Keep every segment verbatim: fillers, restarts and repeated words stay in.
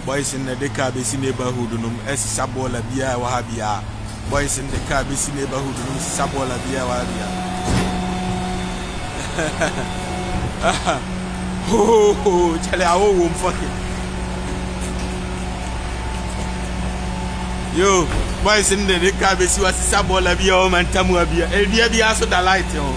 boys in the car besi neighborhood num esi sabola bia wa bia boys in the car besi neighborhood num sabola bia wa bia ho ho chale awo wo mfoke yo boys in the car besi wa sabola bia o mantamu bia e bia bia so da light yo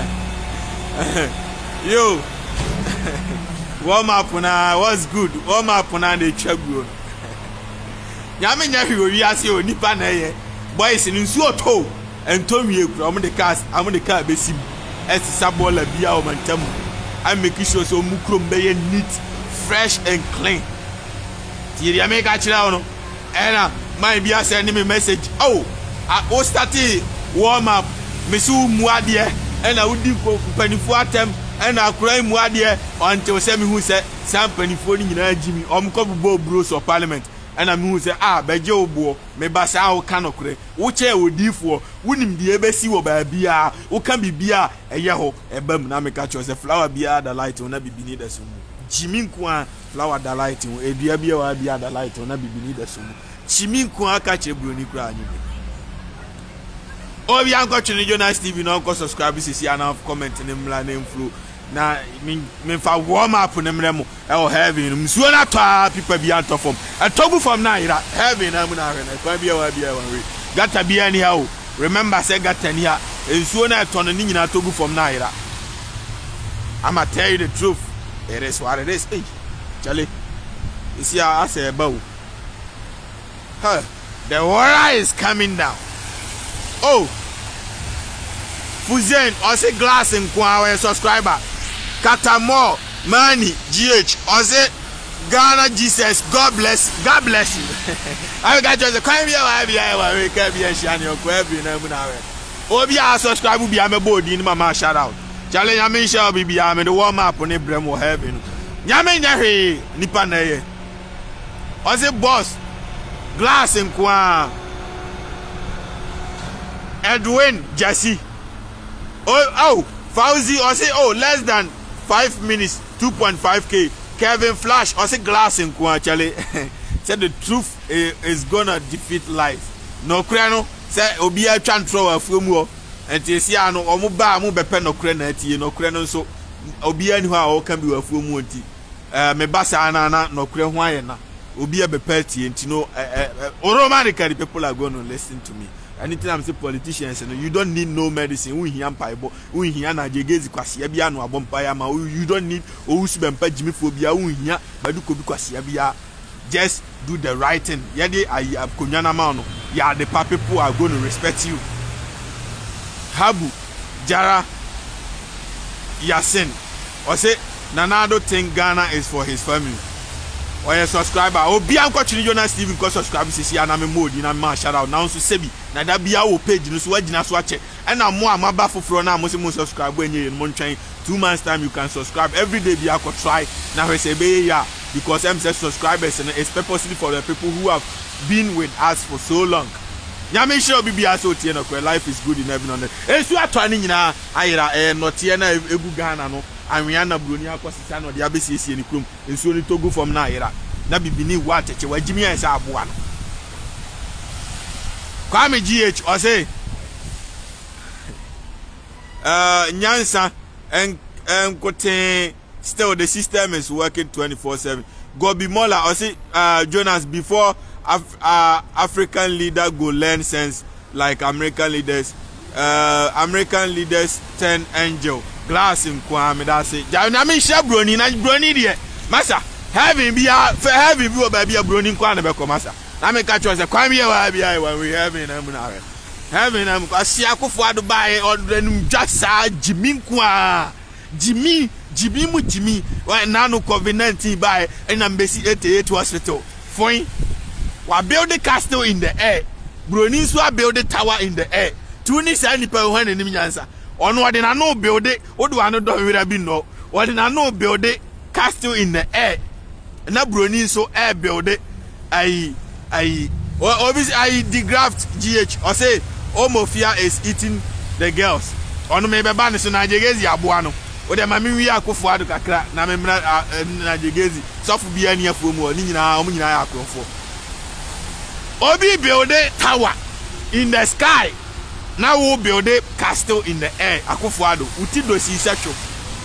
yo warm up na what's good warm up na dey chagro nyame nya hwe wi ase o nipa na ye boys ni nsu oto entomie kura om de cars am de car besim esi sabola bia o mantam I make sure so mukrom be ye neat fresh and clean ti ya me ka kira no ena my bia send me message oh o start warm up me su mu ade ena wudi ko panifo atem ena akura mu ade until say me hu say sam panifo ni nyina jimi om ko bo bros of parliament ena me hu say ah beje obo me ba sa wo kan okure wo che odifo wunim de ebesi wo ba bia wo kan bibia eye ho ebam na me ka cho say flower bia da light na bibini da sumu jimi nko a flower da light wo edua bia wa bia da light na bibini da sumu jimi nko aka che broni kura anyi oh we anko chini Jonas T V no go subscribe sisi and comment ni mla na influ na me fa warm up na mremo e o heaven msuo na to people bi anto form e togu form na ira heaven na mu na hwe na kwa bia wa bia wa we gata bia ni ha o remember say gata ni ha nsuo na to no ni nyina togu form na ira I'ma tell you the truth it is what it is hey chale isi a ase ba o huh the water is coming down. Oh, Fuzen, or say glass in Kwa subscriber. Katamo, Money, G H, or say Ghana Jesus, God bless, God bless you. I got just a crime here, I be I can't be a shiny or quabi and I'm be a subscribe will be a body in my shout out. Charlie Yamin shall be I'm in the warm up on a bremo heaven. Yamin Yahi, Nipane. Or say boss, glass in Kwa. Edwin Jesse. Oh, oh, Fauzi, or say, oh, less than five minutes, two point five K. Kevin Flash, or say, glass in Kuachale. Said the truth is, is gonna defeat lies. No, Krano, say, Obia chan throw a fumo, and Tesiano, or Muba, Mubepe, no Krenati, no Krano, so Obia knew how can be a fumunti. Uh, me Basana, no Krenwayana, Obia Bepeti, and you know, automatically people are going to listen to me. Anything I'm saying, politicians, you don't need no medicine. We hear paibo, we hear na jegezi kwasi bia no abompaya ma. You don't need owusu bempa jimi phobia. We hear badu kobi kwasi bia. Just do the right thing. Yede ayi akonyana ma no. Ya the people are going to respect you. Habu, Jara, Yasin, or say Nanado think Ghana is for his family. Or a subscriber, or be uncle Jonas T V because subscribe to and I'm a mode in a man shout out now to Sebi. Now that be our page, no swag in a swatch. And I'm more my baffle for now, most most subscribe when you're in Montreal. Two months time you can subscribe every day. Be uncle try now I say be yeah because I'm just subscribers and it's purposely for the people who have been with us for so long. Yami sure be as so tieno life is good in heaven on earth. Eh so atwani nyina ayira eh no tiena egu Ghana no. Anwiana broni akwasisa no de abesiesie ni krom ensuo ni togu fom na ayira na bibini wa teche wagimi ensa aboa no Kwame G H o say uh nyansa en enkote still the system is working twenty-four seven. Gobi Mola o say uh Jonas before Af uh, African leader go learn sense like American leaders uh American leaders turn angel glass in Kwame that say na me share broni na broni de masa heaven be heaven be baby broni kwa na be ko masa na me catch us Kwame ya wa bia when we heaven na mu na heaven na kwasi akofo adubai odrenum jasa jimi kwa jimi jimi mu jimi na no covid nineteen by na mbesi eighty-eight hospital fine we build the castle in the air broni so build the tower in the air tuni sa nipa ho na nim nyansa ono ode na no build it odo anu don wira bi no ode na no build it castle in the air na broni so air build it ai ai obviously I degraft G H or say Omofia is eating the girls ono me be ba ne so na jegezi aboa no o de mami wi akofo ado kakra na memra na jegezi sofu bia ni afo mu ni nyina o nyina ya akofo obi build a tower in the sky now we build a castle in the air akofo ado uti do si secho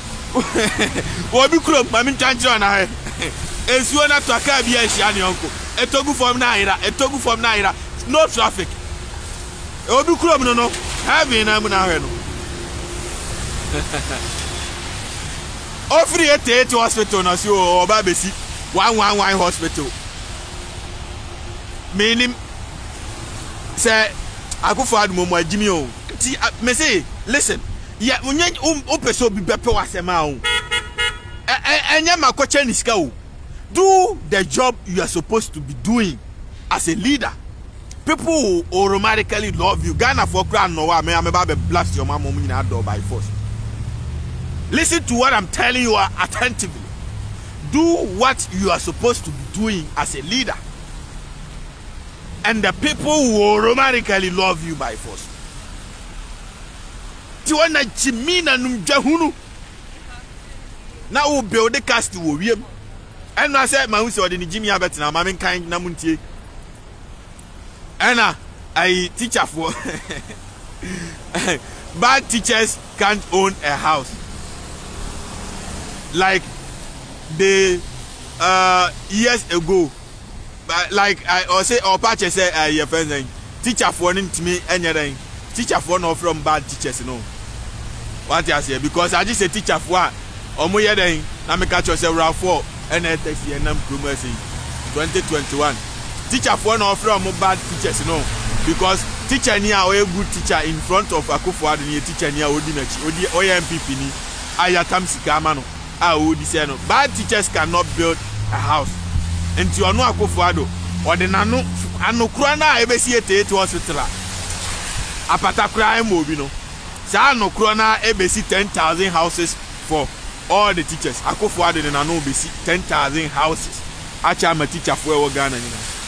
obi kuro mami chanchiro na he esuo na to aka bia ehia ne onko etogu form na ira etogu form na ira no traffic obi kuro no no heavy na mu na he no Offering a eight hospital na so oba besi one one one hospital. Meaning say akufo adu mo ajimi o. Ti me say listen. Yeah, unye o peso bi bepe wasema o. Enya makoche ni sika o. Do the job you are supposed to be doing as a leader. People will automatically love you. Ghana for crown no wa me ameba be blast your mama mu nyina door by force. Listen to what I'm telling you attentively. Do what you are supposed to be doing as a leader. And the people will automatically love you by force. Tiwana chimina numjahunu. Na u build the cast to wiem. And I said my unse odi ni Jimmy Abet na mamen kind na muntie. And I teacher for bad teachers can't own a house. Like the uh years ago, but like I or say or patch say uh your friends teacher for to me anything teacher for no from bad teachers, you know what I say, because I just say teacher for or more then na me catch yourself round four and then text and them promotion twenty twenty-one teacher for no from bad teachers, you know, because teacher near a good teacher in front of Akufo Addo ni teacher near odi na odi O M P P ni ayatam sika ma no. Ah, would say no. Bad teachers cannot build a house. And you are no Akufo Addo or the nano and crona ebesi eight hospital. A patakra mobino. Sa no crona ebesi ten thousand houses for all the teachers. Akufo Addo the nano besi ten thousand houses. Acha ma teacher for Ghana.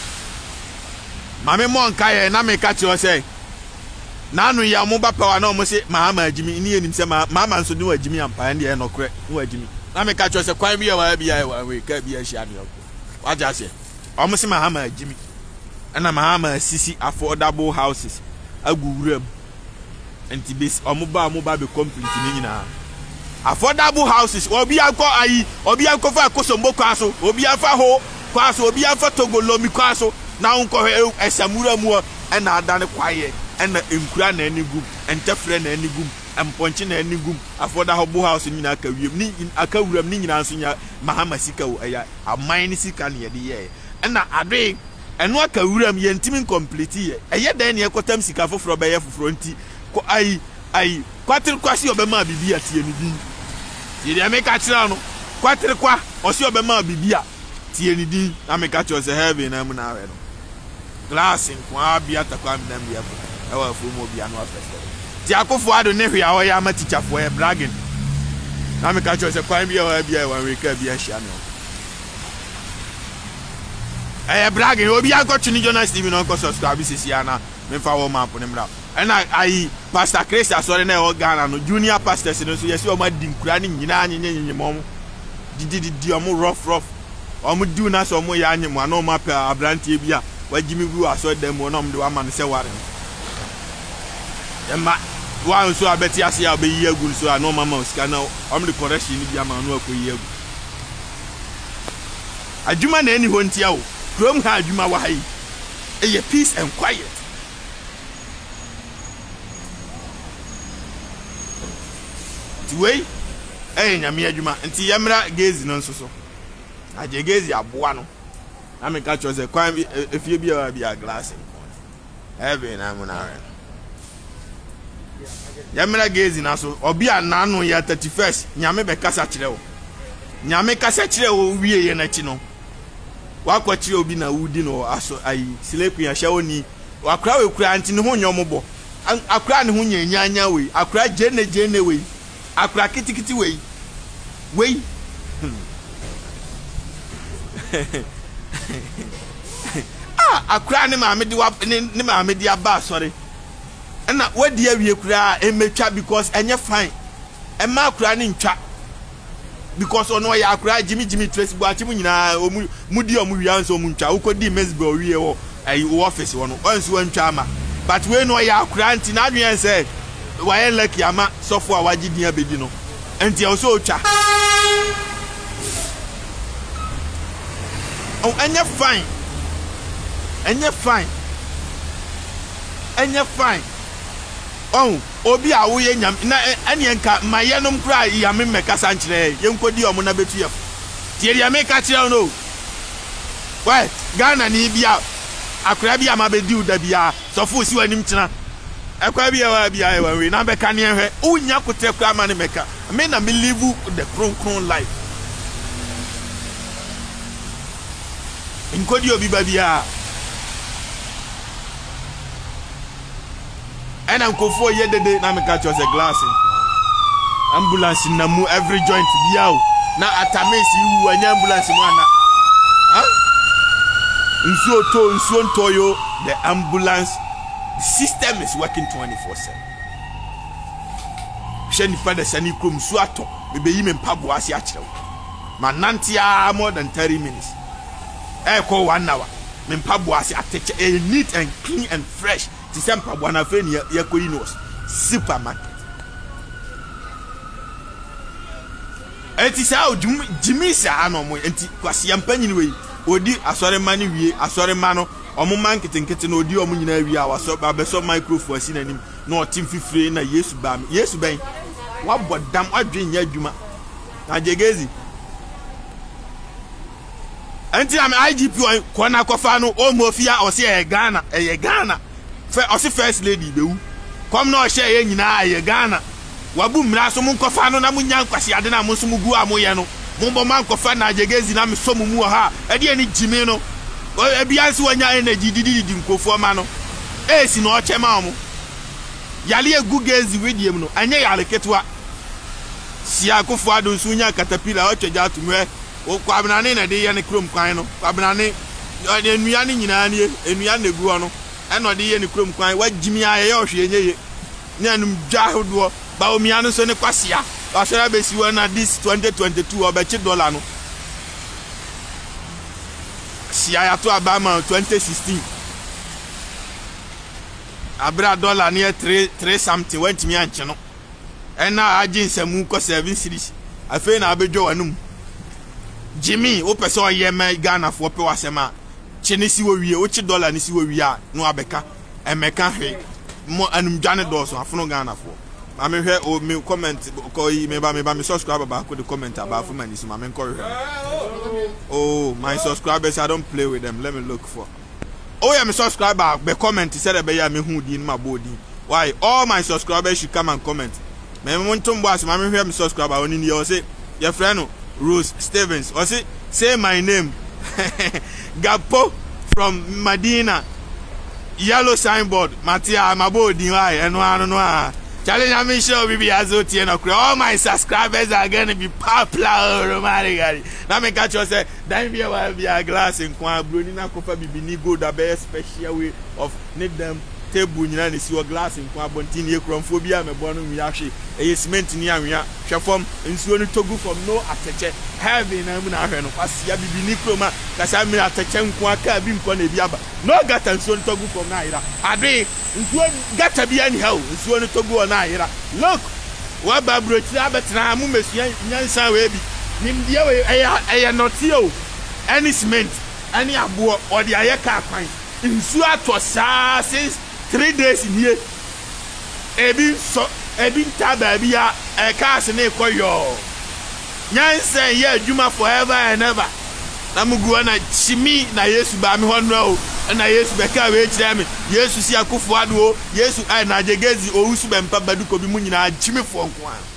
Mame mo nkaye na me catch you say. Nanu ya mumba power no mo say Mahama Jimmy ni enim say Mama nso ni wa Jimmy ampa ndi e no kre wa Jimmy. Na me catch you say kwan bia wa bia wa we ka bia hia ne okko. Wa ja say. Omo say Mahama Jimmy. Na Mahama sisi affordable houses agu wuram. Enti base omo ba omo ba be complete ni nyina. Affordable houses obi akọ ayi obi akọ fa akosombo kwaso obi afa ho kwaso obi afa togolomi kwaso na unko esamura mu e na adane kwaye and imkura na enigum entefre na enigum emponche na enigum affordable house ni na akawiem ni akawuram ni nyina nso nya Mahama sika wo eya aman ni sika na ye de ye na ade eno akawuram ye ntimi complete ye eye dan ne ekotam sika foforo be ye foforo nti ko ai ai kwatir kwasi obema bibia tie ni din ye de make atira no kwatir kwa osi obema bibia tie ni din na make atira se heaven na mu na we no glass nkwa bia takwa ndam bia ewa fumo bia no afese ti Akufo Addo ne hwe a wo ya ma teacher for e bragging na make atira se kwan bia wa bia wa we ka bia hia no eh bragging obi akotwe ni Jonas T V no ko subscribe sisi ana me fa wo map ne mra and I Pastor Chris asore na e Ghana no junior pastors no so yesi o ma di nkura ni nyina anyenye nyemom di di di o mo rough rough o mo du na so mo ya anyemo na o ma pa abrantie bia wa Jimmy bu asore dem no mo de wa ma no se ware emma wa so abeti ase ya be yi agu so na o mama o sika na o mo de correction ni bia ma no akoyi agu adwuma na eni ho ntia o krom ha adwuma wa hai e peace and quiet. Way eh nyame adwuma nti yemra gezi no nso so aje gezi aboa no na me ka cho se kwan efie bia bia glass heavy na mu na yemra gezi na so obi anano ya thirty-first nyame be kasa kire wo nyame kasa kire wo wie ye na chi no wakwa kire obi na wudi no aso ai sleep ya shawoni wakra we kura anti ne ho nyomobo akra ne ho nyanya we akra jene jene we akura kitikiti wey wey ah akura ni ma me di wa ni ma me di aba sorry na wadi awie kura emetwa because enye fine Emma akura ni ntwa because ono ya akura Jimmy Jimmy Tracy bo achi mu nyina omu mudi omu wia nso omu ntwa ukodi mesbo wie wo ai office wono onso wantwa ama but we no ya akura nti na adwen say waye lucky ama sofo a wagidi abedi no enti o so otwa oh anya fine anya fine anya fine oh obi a wo ye nyam na ene enka mayenom kra ya me meka sankyere ye nkodi omo na betu yef tie dia me ka kire no why Ghana ni bia akra bia ma bedi uda bia sofo si wanim kyena akwa bia wa bia e we na beka ne hwe unya kote kra ma ne meka me na me live the crown crown life nkodi obi ba bia and I'm go for yedede na me catch us a glass ambulance na mu every joint biao na atamesi wu anya ambulance mu ana ha nsuo to nsuo ntoyo the ambulance system is working twenty-four seven sheni pada sani krom su ato bebe yi me mpabo ase a kire manantia more than thirty minutes e ko one hour me mpabo ase ateche a neat and clean and fresh ti sempa bwana feni ya Korinos supermarket enti sa Jimmy sa anomo enti kwase yampanyini we odi asore mani wie asore mano omo man ketenkete na odi omo nyina wie a waso babeso microphone asi nanim na otim fifire na Yesu ba me Yesu ben wabodam adwe nya adwuma na jegezi enti am I G P ko na kofa no o mofia o se e Ghana e Ghana fe osi first lady bewu kom na o hye ye nyina ye Ghana wabu mra so mun kofa no na munya nkwase ade na muso mugu amoye no mumbo man kofa na jegezi na meso mumu ha e de ni Jimmy no e bianse wanya energy didi di nkofo ma no e si no o chema mo yale egu gezi wediem no anye yale ketwa si akofo ado nso nya caterpillar o twja atumwe o kwabnane na de ye ne krom kwan no kwabnane enua ne nyina ne enua na egu no eno de ye ne krom kwan wa Jimmy aye ohwe enye ne anum dwahodo ba omia no so ne kwasia asora be siwa na this twenty twenty-two obechi dollar no si aya to abama twenty sixteen abra dollar near three three something went me anche no ena agin samu ko seven series afi na abedwo wanum Jimmy o pese o ye me Ghana fo pe wasema chene si wo wie o chi dollar ni si wo wie a no abeka emeka hwe mo anum dwane do so afono Ghana fo I mean, here, oh, me comment, call me, me, me, subscriber back with the comment about for my niece, my men call oh, my subscribers, I don't play with them. Let me look for. Oh, yeah, my subscriber, the comment said about me who did my body. Why? All my subscribers should come and comment. Me want to watch. My men hear me subscriber on in your say your friend Rose Stevens. Or say say my name, Gapo from Medina. Yellow signboard, Matia, my body. Why? And one, one. Challenge I'm sure we be azoti and all my subscribers are gonna be popular romantically. Now me catch you say then we will be a glass in kwa bruni na kofa bibi ni go the best special way of need them table nyina ne si o glass in kwa bontini e kromphobia me bonu mi ahwe e cement ni anwea hwe form nsuo ni togu from no ateche heavy na mu na ahwe no kwasia bibi ni kroma kasa mi ateche nkwa ka bi mpo na bi aba no gata nsuo ni togu from na ayira ade nsuo gata bi ani ha o nsuo ni togu na ayira look wa babrochi abetna mu mesua nyansa we bi nimdie we eye noti o any cement any abo or the ayeka kwan nsuo atosa since three days in here. Ebi so ebi taba bia e cars na ekoyo. Nyanse ye adwuma forever and ever. Na mugu na chimi na Yesu ba me hono o. Na Yesu be ka we kire me. Yesu si akofo ado o. Yesu ai na jegezi o usu be mpa badu ko bi mu nyina chimi fo nko an.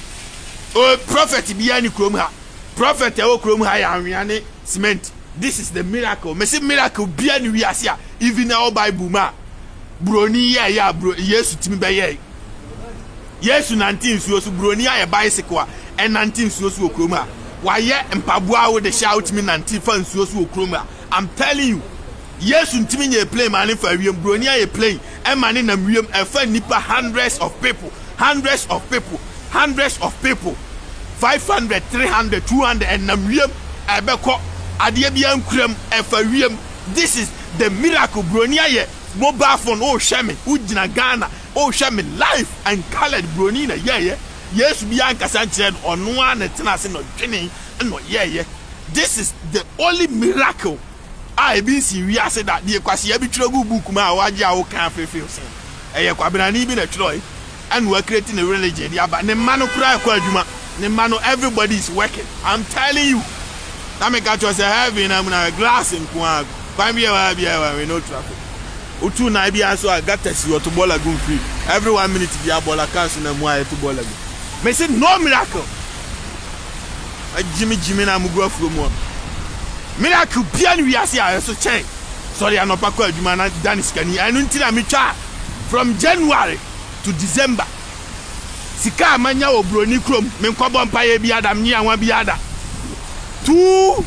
O prophet bia ni krom ha. Prophet e o krom ha ya anwea ne cement. This is the miracle. Me say miracle bia ni wi ase a even our Bible ma. Broni ya ya bro Yesu timi be ye Yesu nineteen suo so broni ya bicycle and nineteen suo so okrom a wa ye mpaboa wo de shout me nineteen fan suo so okrom a I'm telling you Yesu ntimi nye play man fa wiem broni ya play e man na wiem e fa nipa hundreds of people hundreds of people hundreds of people, five hundred, three hundred, two hundred, and Namriam, Abeko, Adiabian Krem, and Farium. This is the miracle, Bronia, mobile phone, oh, Shaman, Ujina Ghana, oh, Shaman, life and colored Bronina, yeah, yeah. Yes, Bianca Sanchez, or no one at Tenassin or Jenny, and no, yeah, yeah. This is the only miracle I been serious that the Quasia Bitrogu Bukuma, Waja, or can't feel saying. A Quabrani been a Troy, and we're creating a religion. Yeah, but the man who cry, Quaduma, the man who everybody is working. I'm telling you. I make out was a heavy and I'm a glass in Quag. Find me a we no traffic. Utu Nibia, so I got to see what to bola go free. Every one minute to be a bola cast and a wire to bola. May say no miracle. Jimmy Jimmy na mugwa from one. Miracle pian we are so change. Sorry, I'm not pakwa jumana Danis Kani. I don't tell me from January to December. Sika manya obroni krom. Men kwa bompa ye biada mni anwa biada. Two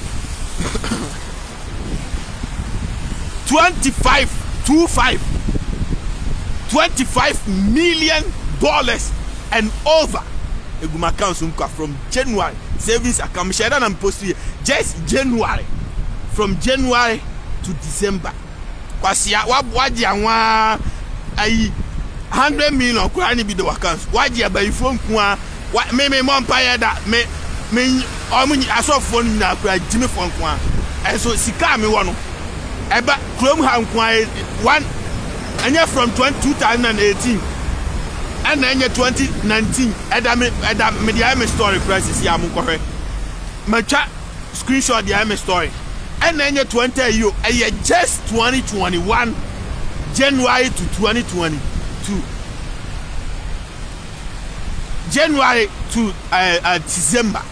twenty-five two five twenty-five million dollars and over. Eguma council from January. Savings account share and post here just January from January to December. Kwasia wa waji anwa ai one hundred million kwa ni bi the accounts waji abai phone kwa me me monpa da me me omunyi aso phone na kwa jimi phone kwa eso sika me wo no eba chrome ha kwa one anya from two thousand eighteen and then twenty nineteen edam edam media me story crisis ya munkohwe macha screenshot the me story and then twenty you eh just twenty twenty-one January to twenty twenty-two January to uh, uh, December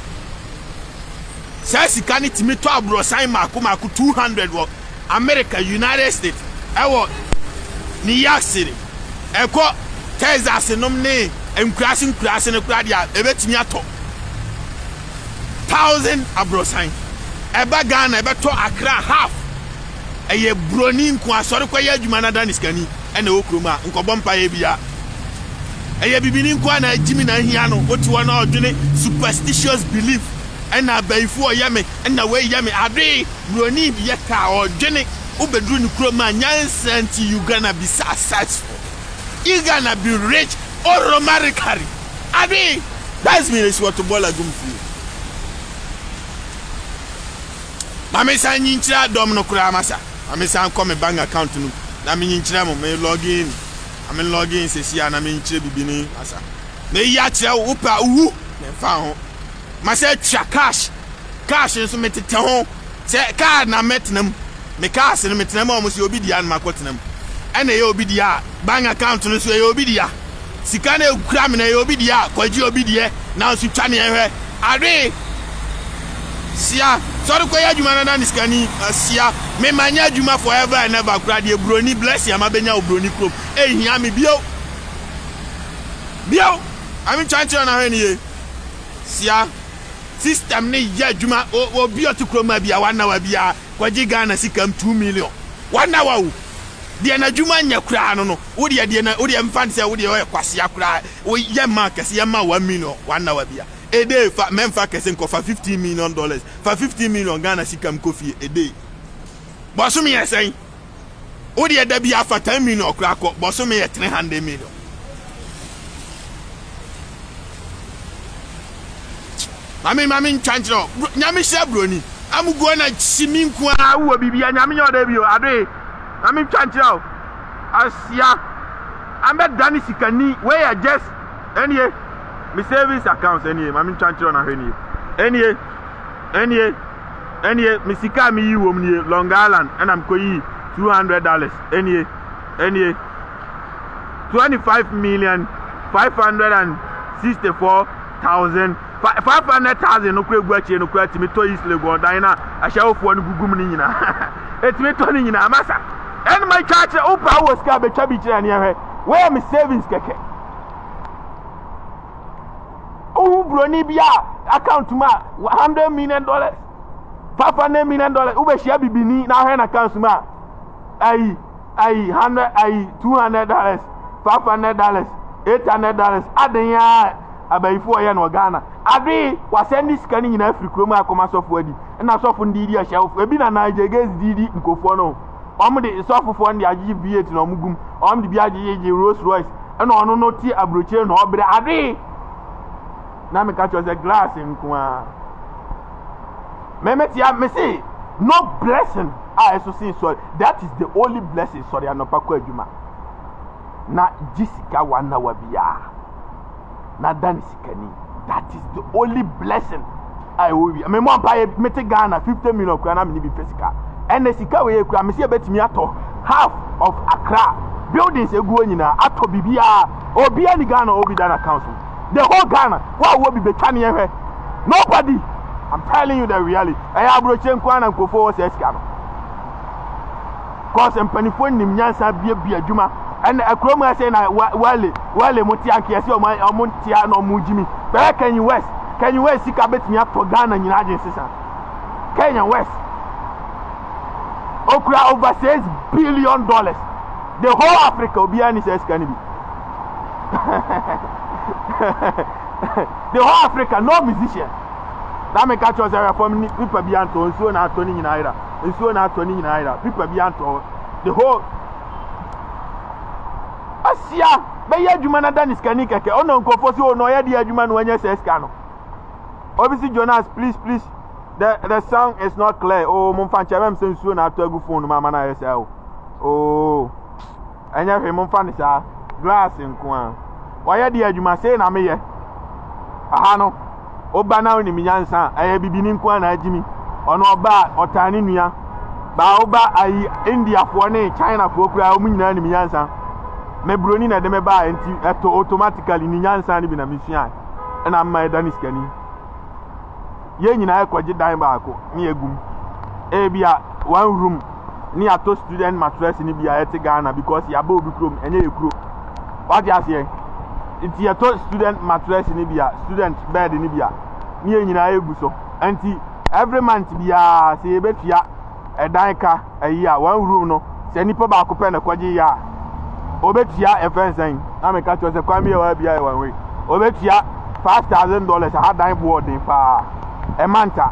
sasi kani timi to abro sign mako mako two hundred wo America United States ewo New York City eko Texas nom ne enkrasi enkrasi ne kura dia ebetimi ato thousand abro sign eba Ghana ebeto Accra half eye broni nko asori kwa ya adwuma na Danis Kani ene okroma nkobompa ye bia eye bibini nko na jimi na hia no oti wo na odwene superstitious belief ena baifu oyeme ena we yeme ade broni bi yeka odwene ubedru ni kroma nyansa nti you gonna be successful, you gonna be rich or romantically. Ade that's me is what to bola gumfu mame san nyinchira dom no kura masa mame san come bank account no na me nyinchira mo me login ame login se sia na me nyinchira bibini asa me ya kire wo pa uwu me fa ho ma se twa cash cash so me tete ho se card na metnam me cash no metnam o mo se obi dia na makotenam ene ye obi dia bank account no so ye obi dia sika na ekura me na ye obi dia kwaji obi dia na so twa ne ehwe ade sia sorry ko ya juma na Danis Kani sia me manya juma forever and never kura de broni bless ya ma benya obroni krom eh hia me bio bio ami chanchi na hwe ni sia system ne ya juma o bio to krom bia one hour bia kwaji Ghana sikam two million one hour wo de na juma nya kura no no wo de de na wo de mfan se wo de o kwase akura wo ye ma kase ye ma one million one hour bia a day for men for kesen ko for fifteen million dollars for fifteen million Ghana sikam kofi a day boso me yesen o de da bia for ten million okra ko boso me three hundred million mami mami chanchro nyame hye broni amugo na chimi nko a wo bibia nyame nyoda bi o ade mami chanchro asia ambe Danis Kani we are just any my savings accounts any mami chanchro na hwenie any any any mi sika mi yi wo mnie Long Island and I'm koyi two hundred dollars any any twenty-five million five hundred sixty-four thousand five hundred thousand no kwe gwachi no kwe timi to East Lagos dan na ahyaofo no gugum ni nyina etimi to ni nyina amasa and my church opa wo ska be twa bi kira ne ahwe where my savings keke oh broni bia account ma one hundred million dollars five hundred million dollars ube share bibini na ahwe na account ma ai ai one hundred ai two hundred dollars five hundred dollars eight hundred dollars adenya abayifo ye no Ghana ade wa send this kan nyina afiri krom akoma sofo adi na sofo ndidi a hyewfo ebi na Niger gezi didi nkofo no om de sofo fo ndi agye V eight na omugum om de bi agye Rolls Royce na ono no ti abrochire no obre ade na me catch the glass nkwa Mehmet ya me say no blessing I so say sorry that is the only blessing sorry anopa kwa adwuma na jisika wana wabia na dan sikani that is the only blessing I will be me mo pa me te Ghana fifty million kwa na me bi physical and sika we kura me say betimi ato half of Accra buildings egu nyina ato bibia obi ani Ghana obi dan council the whole Ghana wa wo bi betane ye nobody I'm telling you the reality I abroche nkwa na nkofo wo say sika no cause empanifo nim nyansa bia bia adwuma and akrom I say na wale wale moti anke say o mo tia na o mo jimi be Kenya West Kenya West sika betimi ato Ghana nyina agin sisa Kenya West okra over six billion dollars the whole Africa obi ani say sika ni bi the whole Africa no musician that make catch us from people be anto nsuo na atoni nyina ira nsuo na atoni nyina ira people be anto the whole asia be ya adwuma na dan iskani keke ono nkofo si ono ya di adwuma no anya se iska no obisi Jonas please please the the sound is not clear oh mo fa nche mem se nsuo na ato agu phone mama na yesa o oh anya hwe mo fa ni sa glass nko a wa ya di adwuma se na me ye aha no oba na oni minyansa aya bibini nko na agimi ono oba otani nua ba oba ayi India fo ne China fo kura o munyina ni minyansa me broni na de me ba enti eto automatically ni nyansa ni bi na misua na mai danis kani ye nyina ekwaje dan ba ako ni egum e bia one room ni ato student mattress ni bia ete Ghana because ya ba obi krom enye ekuro what you say it's your student mattress ni bia student bed ni bia ni nyina egu so enti every month bia se ebetua edan ka ayi a one room no se nipa ba ko pe na kwaje ya obetua e fensen na me ka cho se kwame wa bia e one way obetua five thousand dollars ha dan board fa e manta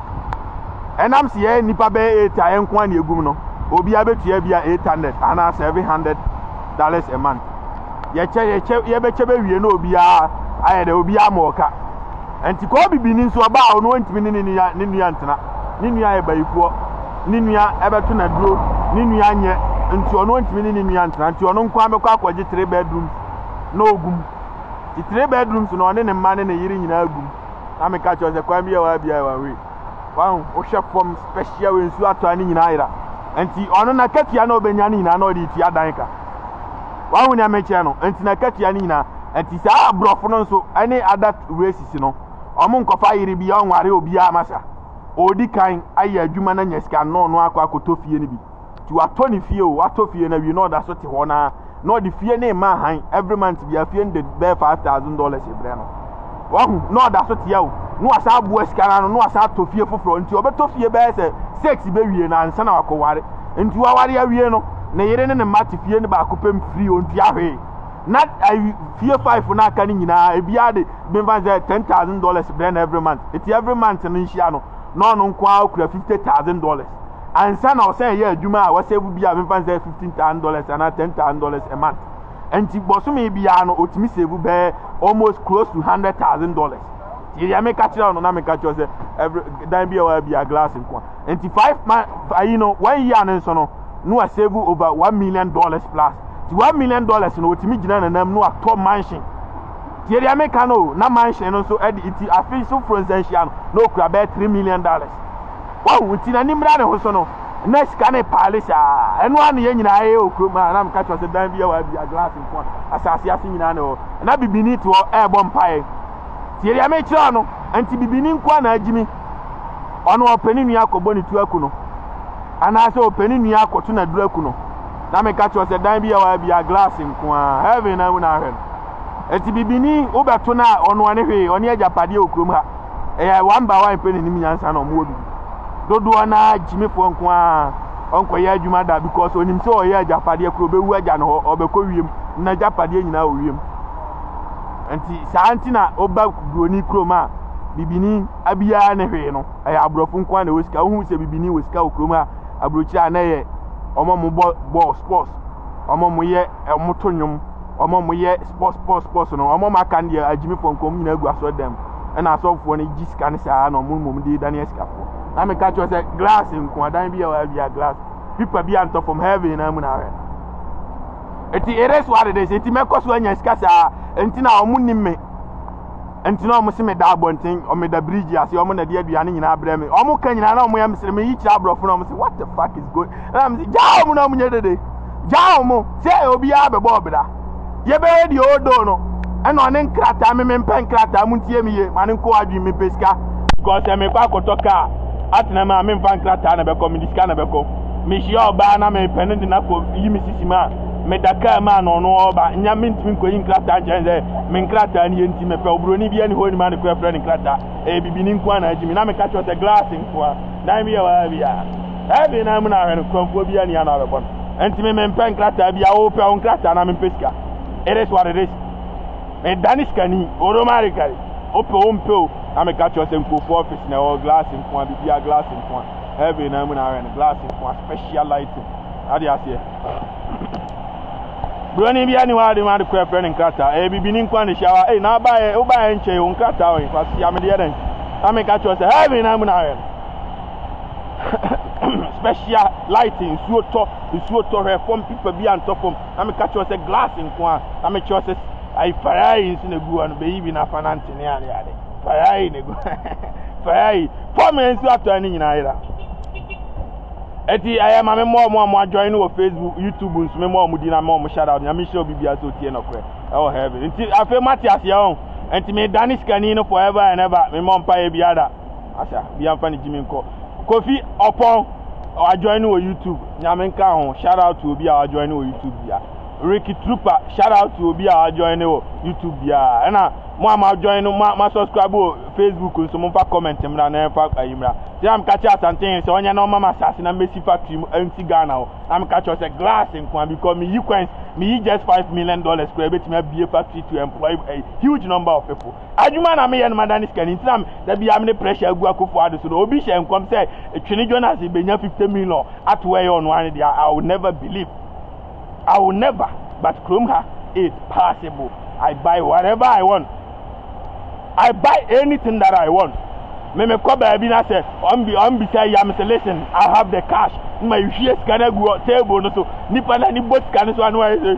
enam se ye nipa be eight a enko an egum no obi abetua bia eight hundred ana seven hundred dollars a month ye che ye che ye be che be wie no obi a aye de obi amoka enti ko bibini nso ba o no ntimi ni ni ni nua ntena ni nua e bayifuo ni nua e beto na duro ni nua nye enti ono ntimi ni ni nua ntena enti ono nkwa mekọ akwaje three bedroom na ogum ti three bedrooms no one ne mma ne ne yiri nyina agum na me ka cho se kwa bia wa bia wa we wa o hwe form special we nsu ato ani nyina ira enti ono na katia na obenya ni nyina na odi ti adan ka wa hu ne ameche no enti na katia ni nyina enti sa abrofo no nso ani other races no omo nkofa yiri bia onware obi amasa odi kan aye adwuma na nyeska no no akwa akotofie ni bi ti wato ni fie o wato fie na wi no da so te ho na no the fie na ma han every month bia fie nded be five thousand dollars ebre no wa hu no da so te ya o no asa abu eska no no asa to fie foforo nti obeto fie be se six be wie na ansa na wakoware nti wa ware ya wie no na yire ne ne mate fie ne ba akopem free o nti ahwe not I fear five for not canning na ebia de benvanze ten thousand dollars brand every month it's every month in Shiano no no kwa okura fifty thousand dollars and son I was saying yeah adwuma I was say bia benvanze fifteen thousand dollars and ten thousand dollars a month and ti boso me bia no otimi save be almost close to one hundred thousand dollars ti ya make catch no na make catch say every dan bia wa bia glass in kwa and ti five man you know one year and so no no I save over one million dollars plus one million dollars no otimi gina na nam no ato mansion ti eri ameka no na mansion no so edi iti afi so frozensia no kura be three million dollars wow ti na nimra ne ho so no na sika ne palisa eno anu ye nyina aye okro ma na mka cho se dan bia wa bia glass nko asase ase nyina ne ho na bibini to e bo mpae ti eri amekira no anti bibini nko na agimi ono opani nua akobo ni tu akuno ana se opani nua akoto na duru akuno na me catch us dan bia wa bia glass nko a heaven na una heaven eti bibini obeto na ono ane hwe oni ajapade okrom ha eh one by one penny nim nyansa na omo obi dodo na jimefo nko a onko ya adwuma da because onim se o ya ajapade akro bewu aja no obekọ wiem na ajapade nyina o wiem Anti Santina oba broni kroma bibini abia ne hwe no aya abrofo nkwa na wesika hu se bibini wesika okroma abrochi anaye omo mo ball sports omo mo ye motonyum omo mo ye sports sports sports no omo maka ndia agimi fonkom nyina gu aso dem na asofo no gi sika ne saa no mo mo di daniel skafo na me ka cho se glass nkwa dan bia wa bia glass people be ant from heaven na mu na we eti eres what it is eti mekoso anya sika saa enti na omu nimme enti na omu se me da abonten o me da bridge ase omu na de aduane nyina abre me omu ka nyina na omu ya mesere me yi kira abrofo na omu se what the fuck is going na me se ja omu na omu nyedede ja omu se obi ya be bo obra ye be di odo no ena one nkrata me me mpen nkrata mu ntie me ye mane nko adwi me peska because e me kwa kotoka atina ma me mpan nkrata na be ko me diska na be ko me shi oba na me pen ndi na ko yi me sisima me daka ma no no oba nya me ntimi ko yi nkrata njenze me nkrata ni enti me pe obroni bia ni ho ni ma ne ko friend nkrata e bibini nko na agimi na me ka cho te glass nko na me ya wa bia e bi na mu na hwe nkrofo bia ni ana be bon enti me me mpan nkrata bia wo pe on nkrata na me peska it is what it is me danis kani oromari kari ope ompe na me ka cho te nko for office na o glass nko bibia glass nko e bi na mu na hwe glass nko special lighting ade ase broni bia ni wa de ma de ko friend nkrata e bibini nkwa ne shawa e na ba e o ba e nche o nkrata o kwasi ya me de den ame ka cho se heavy na mu na we special lighting suo to suo to re form people bi an top form ame ka cho se glass nkwa ame cho se ai farai nsi na gu an be yi na fanante ne ale ale farai ne gu farai form nsi ato ani nyina ira eti aya ma me mo mo mo join no Facebook YouTube nso me mo mo di na mo mo shout out na me show bibia so tie no kwe e wo heaven enti afa Matias ya on enti me danis kani no forever and ever me mo mpa e biada asa bia mfa ni jimi nko Kofi Opon o join no YouTube nya me nka ho shout out to obi a join no YouTube bia Ricky Trooper shout out to obi a join no YouTube bia na mo ama join no ma subscribe o Facebook nso mo fa comment mra na fa ayimra ti am catch asanten se onye na mama sase na Messi factory anti Ghana o am catch us a glass in kwa because me equals me just five million dollars square bit me be a factory to employ a huge number of people adwuma na me ye no madani scan ntinam da bia me pressure agu akofo ado so obi she nkom say twene Jonas e benya fifty million at where on one there I will never believe I will never but Kromha is possible I buy whatever I want I buy anything that I want. Me me ko ba bi na say on be on be say ya me say listen I have the cash. My share scanner go table no so nipa na ni both scanner so anu I say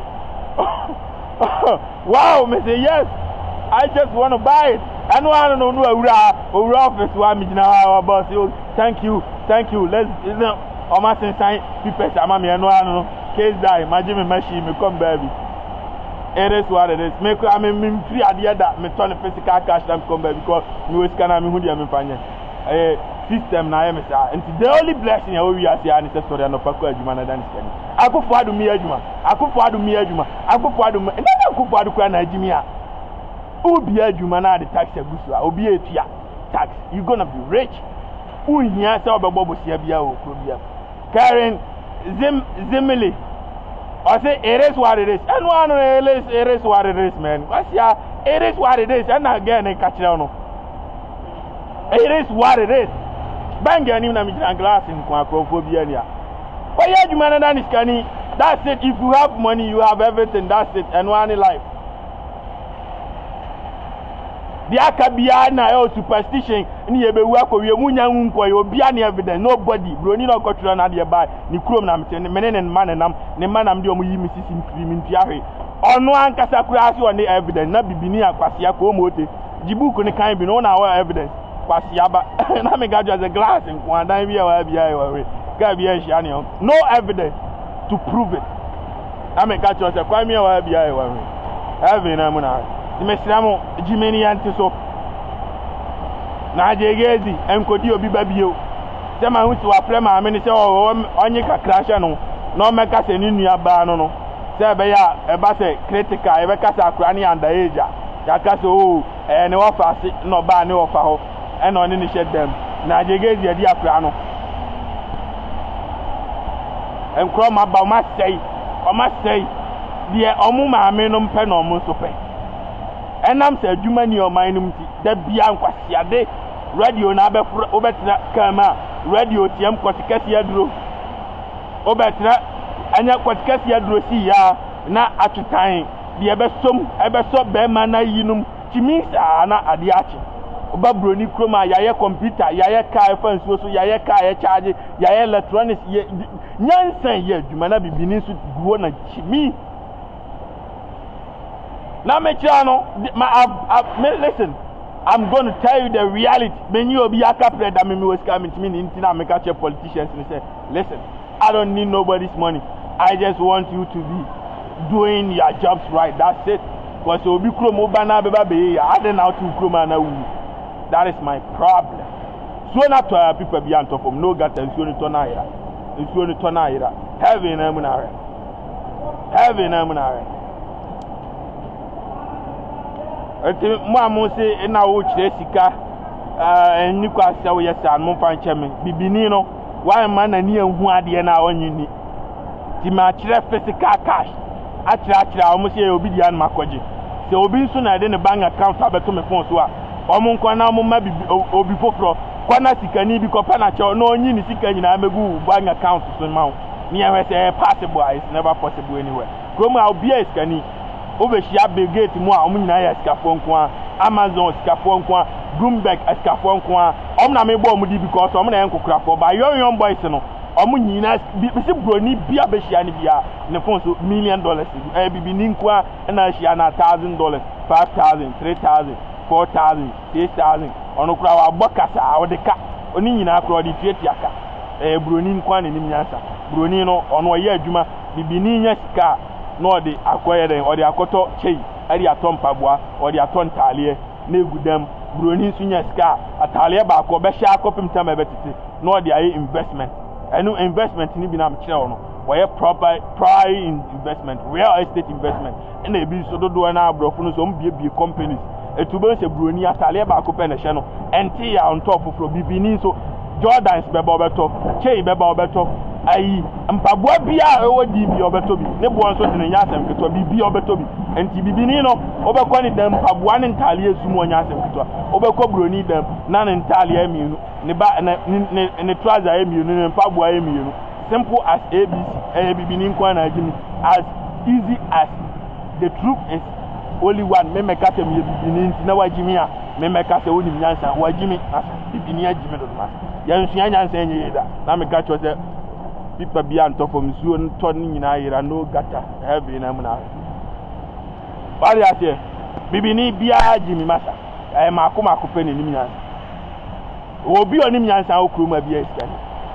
wow me say yes I just want to buy it. Anu anu no no awura awura office wa me gina wa boss you thank you thank you let's you know o ma sen sign people say ama me anu anu case die imagine me machine me come baby. It is what it is. Make I mean free idea that me turn physical cash them come back because you always can me who dey me fanya. Eh system na me say and the only blessing we are say and say sorry no pakwa adwuma na dan skani. Akufo adu mi adwuma. Akufo adu mi adwuma. Akufo adu me. Na akufo adu kwa na adwumi a. Obi adwuma na the tax agusu a obi etua tax. You going to be rich. Unhia say obegbo bosia bia o kro bia. Karen Zim Zimili I say it is what it is. And one it is, it is what it is, man. What's ya? It is what it is. And again, I catch it on. It is what it is. Bang your name na glass in Quacophobia. But yeah, you man and is canny. That's it. If you have money, you have everything. That's it. And one in life. The Akabiana or superstition in the Bewako, you munyang ko you be any evidence, nobody, Bruni no culture na by ni chrome nam men and man and nam, the man am doing Missus in Tiari. On one Casacras on the evidence, not be near Quasiaco mote, Jibuku ne kind be known our evidence. Quasiaba, and I make as a glass and one time we are Gabia Shanion. No evidence to prove it. I make catch us a crime here, I be having a monarch. Dimesiramo jimeni yanti so na jegezi enkodi obi babio sema huti wa frema ameni se onye kakrasha no no meka se ni nua ba no no se be ya e ba se critical e be kasa akura ni underage ya kasa o e ne wofa se no ba ne wofa ho e no ne ni shedem na jegezi edi akura no enkro ma ba ma sei o ma sei die omu ma ame no mpe no mu so pe enam se adwuma ni o man num ti da bia nkwasiade radio na abefro obetra kama radio tiem kwatikasi aduro obetra anya kwatikasi aduro si ya na atutan de ebesom ebeso be ma na yinum timisa na ade achi oba broni kroma yaye computer yaye car fan so so yaye car yaye charge yaye electronics ye nyansan ye adwuma na bibini so guo na chimi na me chano ma listen, I'm going to tell you the reality. When you be a capre that me was coming to me in Tina make catch politicians and say, listen, I don't need nobody's money. I just want you to be doing your jobs right. That's it. Because so be kromo bana beba be I don't know to kroma na wu. That is my problem. So not to people be on top of no got and so ni tonaira. So ni tonaira. Heaven na munare. Heaven na munare. Eti mo amu se na wo kire sika eh ni kwase wo yesa mo fa ncheme bibini no wa ma na ni ehu ade na wonyini ti ma kire physical cash akira akira o mo se obi dia na makoje se obi nso na de ne bank account abeto me phone so a o mo nkwa na mo ma obi foforo kwa na sika ni bi kopa na che no onyi ni sika nyina megu bank account so ma ni e say possible is never possible anywhere kromo a obi a sika ni Obeshia Brigade mu a omu nyina ya sikafo nko Amazon sikafo nko Bloomberg sikafo nko omu na me bo omu di because omu na enkokrafo ba young young boys no omu nyina bisi broni bia behia ni bia ne phone so million dollars eh bibi ni nko na hia na one thousand dollars five thousand three thousand four thousand six thousand onu kura wa bokasa odeka oni nyina kura di tieti aka eh broni nko na ni nyansa broni no onu ye adwuma bibi ni nya sika no de akoye den o de akoto chei ari aton paboa o de aton talie na egudam broni sunya ska atalie ba ko be sha akopim tama betete no de ayi investment enu investment ni bi na mkire wo no wo ye proper prior investment real estate investment na ebi so dodo na abrofo no so mbie bie companies etube se broni atalie ba ko pe na hye no enti ya on top for bibini so Jordans beba obeto chei beba obeto ayi mpaboa bia ewo di bi obeto bi ne bo nso de nya asem keto bi bi obeto bi enti bibini no obekọ ni dem mpaboa ne ntale esumu onya asem keto obekọ broni dem na ne ntale amienu ne ba ne ne trouser amienu ne mpaboa amienu simple as A B C eh bibini nko na agimi as easy as the truth is only one me meka tem ye bibini nti na wagimi a me meka se woni nyansa wagimi as bibini agimi do ma yansu nyansa enye yeda na meka cho se people be on top of msuo nto ni nyina yira no gata heavy na muna bali ase bibini bia agimi masa eh makoma akopɛ ne nim nyansa obi onim nyansa okroma bia iska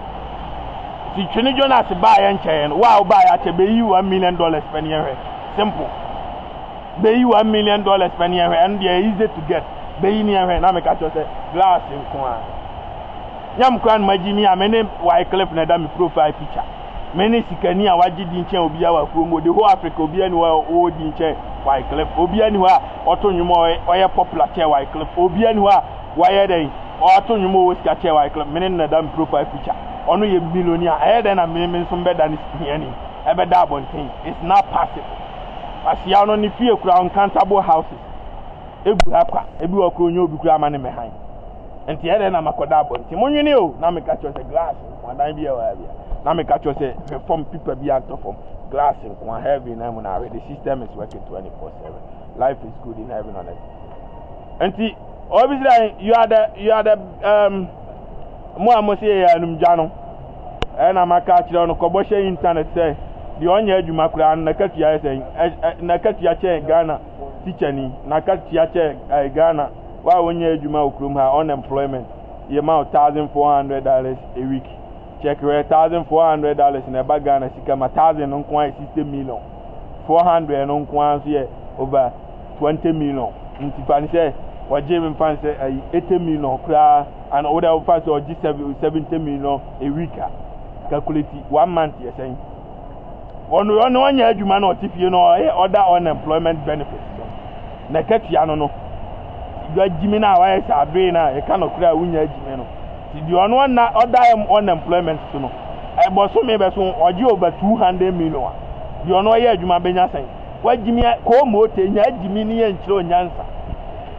ti twene Jonas ba ya nkyɛn no wa ba ya te be yi one million dollars pen yɛhwɛ simple be yi one million dollars pen yɛhwɛ and they easy to get be yi ni yɛhwɛ na me ka cho se glass nko a nyam kwan magimi a mene Wycliffe na da me profile picture mene sikani a waji di nkyɛn obi a wa promo the whole Africa obi ani wa o di nkyɛn Wycliffe obi ani wa oto nwumo oyɛ popular che Wycliffe obi ani wa wayɛ den oto nwumo o sika che Wycliffe mene na da me profile picture onu ye millionaire eh then na me me so be da ni siani e be da abonten it's not possible asia no ni fie kura uncountable houses egu akwa ebi wa kro nyo obi kura ma ne me han enti eh then na makoda abonten monwini o na me ka cho se glass wadan bia wa bia na me ka cho se reform people be act from glass and heavy na mo na the system is working twenty-four seven life is good in heaven on earth enti obviously you are the you are the um mo amosi ya numjano e na maka kire no koboshe internet say di onye adwuma kura na katia say na katia che Ghana teacher ni na katia che Ghana wa onye adwuma okrum ha unemployment ye ma one thousand four hundred dollars a week check one thousand four hundred dollars na ba Ghana sika ma one thousand no kwa sixty million four hundred no kwa so ye over twenty million nti pani say waje me fan say eighty million kura and other offers or seventy million a week calculate one month you saying one one one year adwuma na otifie no other unemployment benefits na katia no no do agimi na wa ya sabe na e ka no kura wunya agimi no ti di ono na other unemployment so no e bo so me be so oje over two hundred million di ono ya adwuma benya san wagimi ko mo te nya agimi ni ye nkyiro nyansa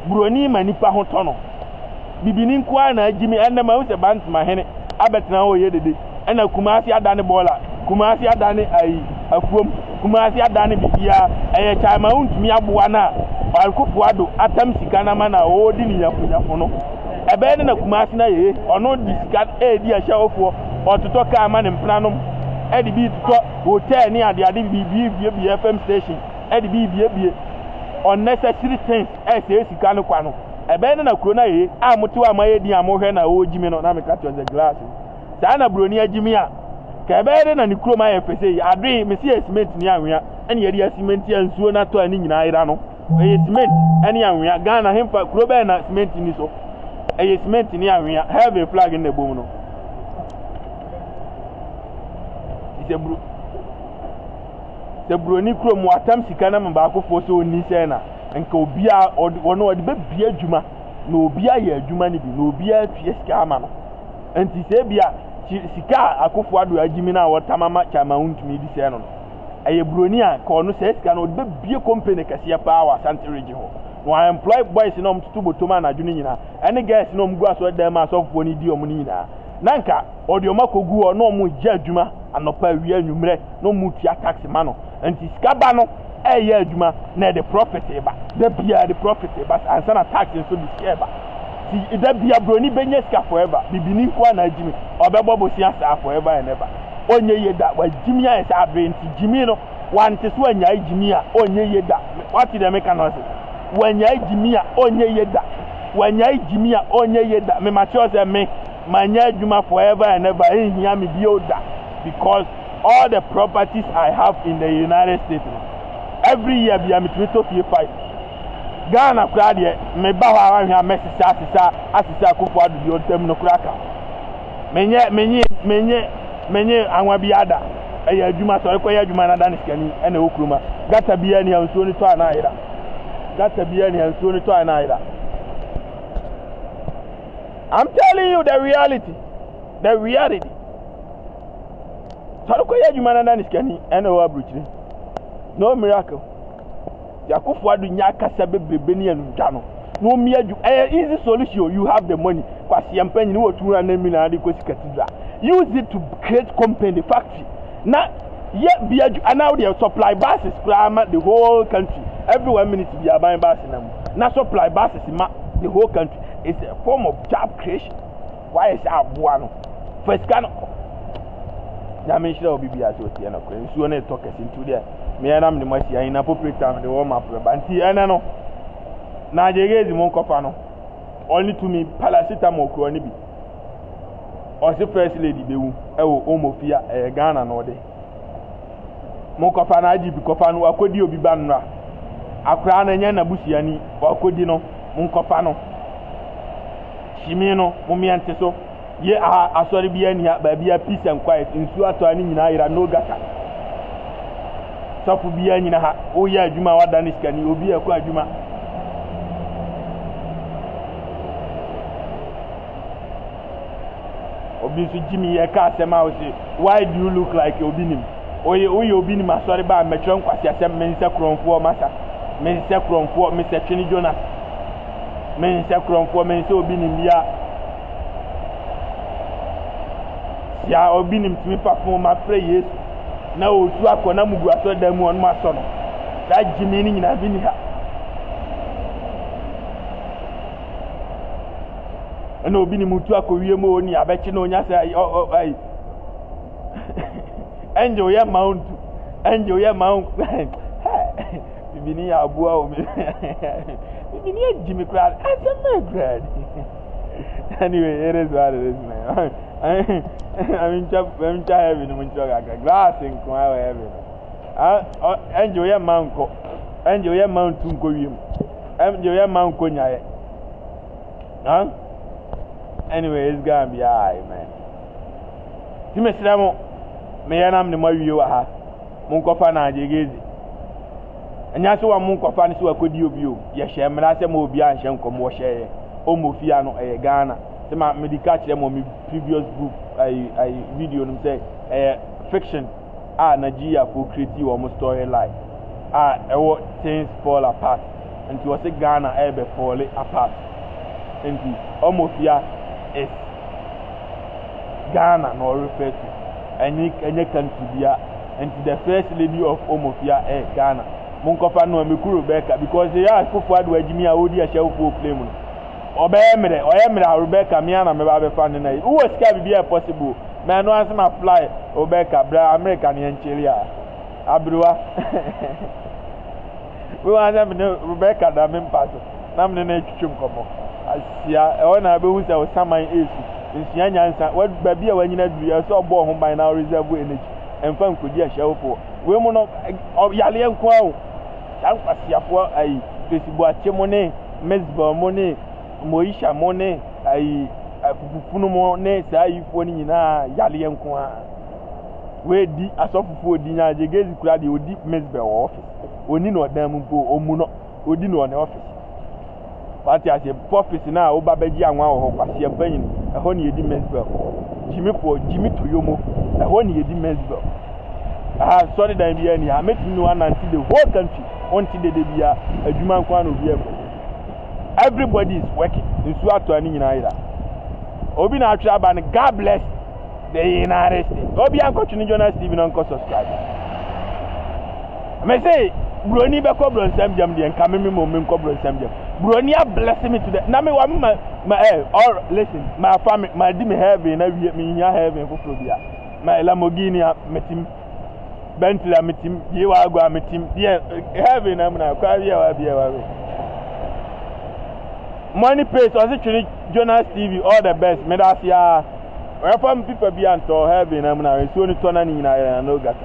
Broni manipa ho tono bibini nko na agimi enne ma wose bant ma hene abetena wo ye dede ena kumasi adane bola kumasi adane ai afuom kumasi adane bibia eye chama untumi aboa na alkufu ado atam sika na mana o di ni yafunyafo no ebe ne na kumasi na ye ono di sika e di ahia ofo ototo ka ama ne mpranom e di bi tuto hotel ni ade ade bi bi bi F M station e di bi bi bi unnecessary things e se sika no kwa no ebe ne na kuro na ye a motiwa amaye di amohwe na o jimi no na me catch on the glass sa na broni agimi a ka ebe ne na ni kuro ma ye fese adwe me se cement ni anwea ene ye di cement ya nsuo na to ani nyina ira no e cement ene anwea Ghana hemfa kuro be na cement ni so e cement ni anwea have a flag in the boom no ise bro se broni kuro mu atam sika na mba akofo so oni se na nka obia wono ode be bia adwuma na obia ye adwuma ni bi na obia fie sika ama no enti se bia sika akofo ado agimi na wotamama chama untumi di se no eye broni a ka ono se sika na ode be bia company kase pa wa Asante Region ho no I employ boys no mtutu botoma na adwuni nyina ene guys no mgu aso dem asofo ni di omu ni nyina nanka ode omakogu o no mu gya adwuma anopa wi anwumre no mu tia tax ma no enti sika ba no eye adwuma na the profit eba the bia the profit eba ansa na tax so di sika eba ti the bia broni benye sika forever bibini kwa na jimi obebo bosi asa forever and ever onye yeda wa jimi ya esa abrenti jimi no wante so anya jimi a onye yeda what the make no say wanya jimi a onye yeda wanya jimi a onye yeda me ma cho say me manya adwuma forever and ever in here me bioda because all the properties I have in the United States every year be am to fie five Ghana kura de me ba wa hwa mesisa asisa asisa akofo adu bi ontem no kura ka menye menye menye menye anwa bi ada eya adwuma so ekoye adwuma na dan sikani ena okuruma gata bia ni ansuo ni to anaira gata bia ni ansuo ni to anaira I'm telling you the reality the reality so ekoye adwuma na dan sikani ena o abruchiri no miracle Yakufo adu nya kasa bebrebe ni anudwa no no mi adu eh easy solution you have the money kwasi empanyi ni wo two hundred million ade ko sikatidra use it to create company factory na ye bi adu and now they supply buses from the whole country every one minute be buying buses na na supply buses ma the whole country is a form of job creation why is aboa no first can na me shira obi bia so tie na ko nsuo na to kase into there me na me masi ayin na populate am the warm up ba nti ene no na jegezi mon kofa no only to me paracetamol kro ni bi o se first lady bewu e wo omofia e Ghana no de mon kofa na aji bi kofa no akodi obi ba nra akra na nya na busiani akodi no mon kofa no shimi no mo miante so ye a asori bia ni ba bia peace and quiet nsu ato ani nyina ira no gata safu bia nyina ha o ya adwuma wada ni skani obi akọ adwuma obi su jimi ye ka asema o say why do you look like obi nim oye oye obi nim asori ba metro nkwasi asem mense kronfo masa mense kronfo mense twini Jonas mense kronfo mense obi nim bia ya obi nim timi perform ma pray Yesu na otu akona mugu aso da mu onu aso no da jimi ni nyina bi ni ha ana obi ni mutu akowie mo oni abechi na onya se ai enjo ya mount enjo ya mount bibi ni abua o bibi ni jimi crowd asem crowd anyway it is what it is man I mean, I'm having a glass in Kwa. I enjoy your mount. Enjoy your mount to go him. Enjoy your mount Konya. Huh? Anyway, it's gonna be alright, man. Times Ramo, may I am the more you are. Munkofana Jegezi. And that's why Munkofan so I could you. Yes, I'm not a mobile and Shankom wash a Omofiano a Ghana. My medical them on my previous book I I video them say eh fiction ah Nigeria for creative almost story life ah what things fall apart nti wo se Ghana e be fall apart nti Omofia is Ghana no refer to any any country bia nti the first lady of Omofia e Ghana munkofa no amekuru Rebecca because they are kufu adu agimi a odi ahia wo claim no obeyemre oyemre Rebecca me na me ba be fa ne na wo sika bibia possible me no ansem apply Rebecca bra America ne nchiri a abruwa we want them Rebecca da me mpaso na me na etwitwum komo asia e wona be hu se o saman esu nsia nyansa wa ba bia wanyina dua so obo ho ban na reserve energy emfa nkodi ahia wo we mu no yale enko awo san kwasiafo ai fesibu achemo ne mesba mo ne moisha mo ne ai fufunu mo ne sai fo ni nyina yale enko a we di asofufu odi nya jegezi kura de odi mesba wo office oni no dan mu po omu no odi no ne office party as a office na oba beji anwa wo kwasie banyin eho ne edi mesba Jimmy po Jimmy Toyomo eho ne edi mesba ah sorry dan bia ni ha metin no ananti the whole country until the bia adwuma nkwa no bia everybody is working nsu ato ani nyina ira obi na atwa ba ne God bless the United States obi ankochu ni Jonas T V no nko subscribe me say broni be ko bron sam jam de nka me me mo me nko bron sam jam broni a bless me to the na me wa ma ma eh or listen my family my di me heaven na wi me nya heaven foforo bia my Lamborghini metim Bentley metim yewa agwa metim there heaven na na kwa bia wa bia wa money pays or say Jonas T V all the best me da sia we from people bia nto heaven na na so ni to na ni na no gata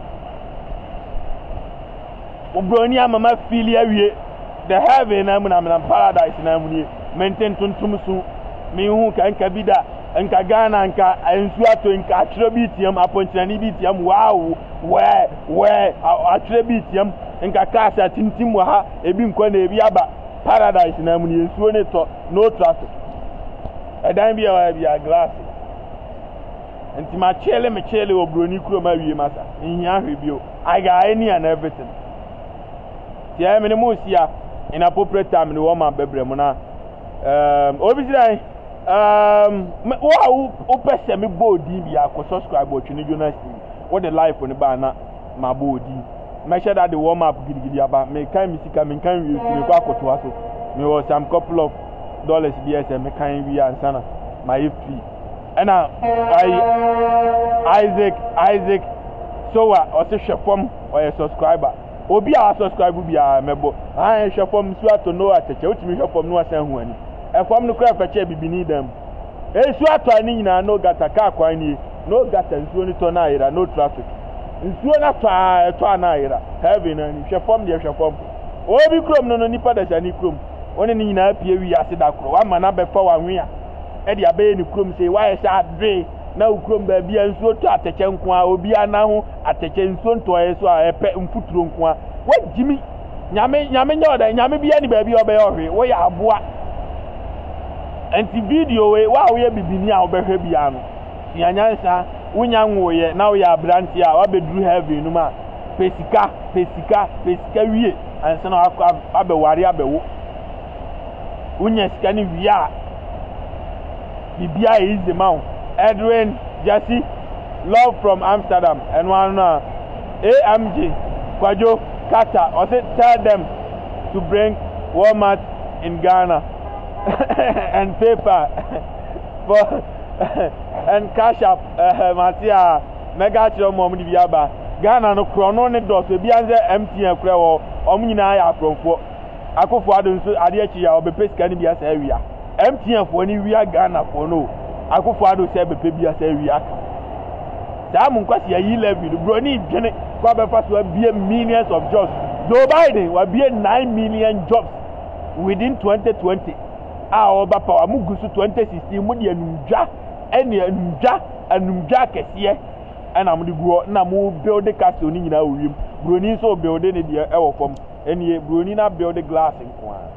obroni amama feel awie the heaven na na na paradise na mu ni maintain tuntum su mi hu ka nka bida nka Ghana nka ensu ato nka atrebitiam aponchani bitiam wow we we atrebitiam nka kasa tintim wa ha ebi nkwa na ebi aba paradise na mu ni ensu ne to no traffic edan bia wa bia glass enti ma chele me chele obroni kuro ma wie masa nhia hwebio I got any and everything yeah me mo sia in appropriate time ni wo ma bebre mu na um obi dai um wow o pese me bodi bia ko subscribe o twini Jonas T V what the life on ba na ma bodi make sure that the warm up gidigidi aba me kan mi sika me kan wi ti ko akoto aso me was some couple of dollars B S me kan wi ansana my free and I Isaac Isaac so wa o se hwefom o ye subscriber obi a subscribe bia mebo an hwefom su ato no acheche otimi hwefom no asan hu ani efom no kra fache bibini dam esu ato ani nyina no gata ka kwan ni no gata nsuo ni to na ayira no traffic nsuo na to a to na ayira heaven ani hwefom de hwefom obi krom no no nipa da sha ni krom oni ni nyina pie wi ase da kro wa ma na be fa wa nwe a e de abaye ni krom sei wa ye sha adre na ukrom ba bia nsuo to ateche nko a obi ana ho ateche nsuo nto yeso a epe mfuturo nko a wajimi nyame nyame nyoda nyame bia ni ba bia obe ohwe wo ya aboa anti video we wa wo ye bibini a obehwe bia no yanyansa wonya nwoye na wo ya abranti a wa bedru heaven no ma pesika pesika pesika wie ansa na abewari abewo wonya sika ni wie a bibia is the mount Edwin Jesse love from Amsterdam and one uh, A M G Kwajo Kata also tell them to bring Walmart in Ghana and paper for and cash up uh, Matia mega chiro mom di biaba Ghana no krono ne dot e bianze M T N kra wo om nyina ya afronfo akofo adon so ade achi ya obepeska ni bia sa awia M T N fo ni wia Ghana fo no akofo ado se bepe bia sa awia sa mun kwasi ya yi level bro ni dwene kwa be fa so bia millions of jobs Joe Biden wa bia nine million jobs within twenty twenty a oba power mu gusu twenty sixteen mu de anudwa ene anudwa anudwa kese ana mu de guo na mu build castle ni nyina owim broni so build ne de e wo fom ene broni na build glass nko a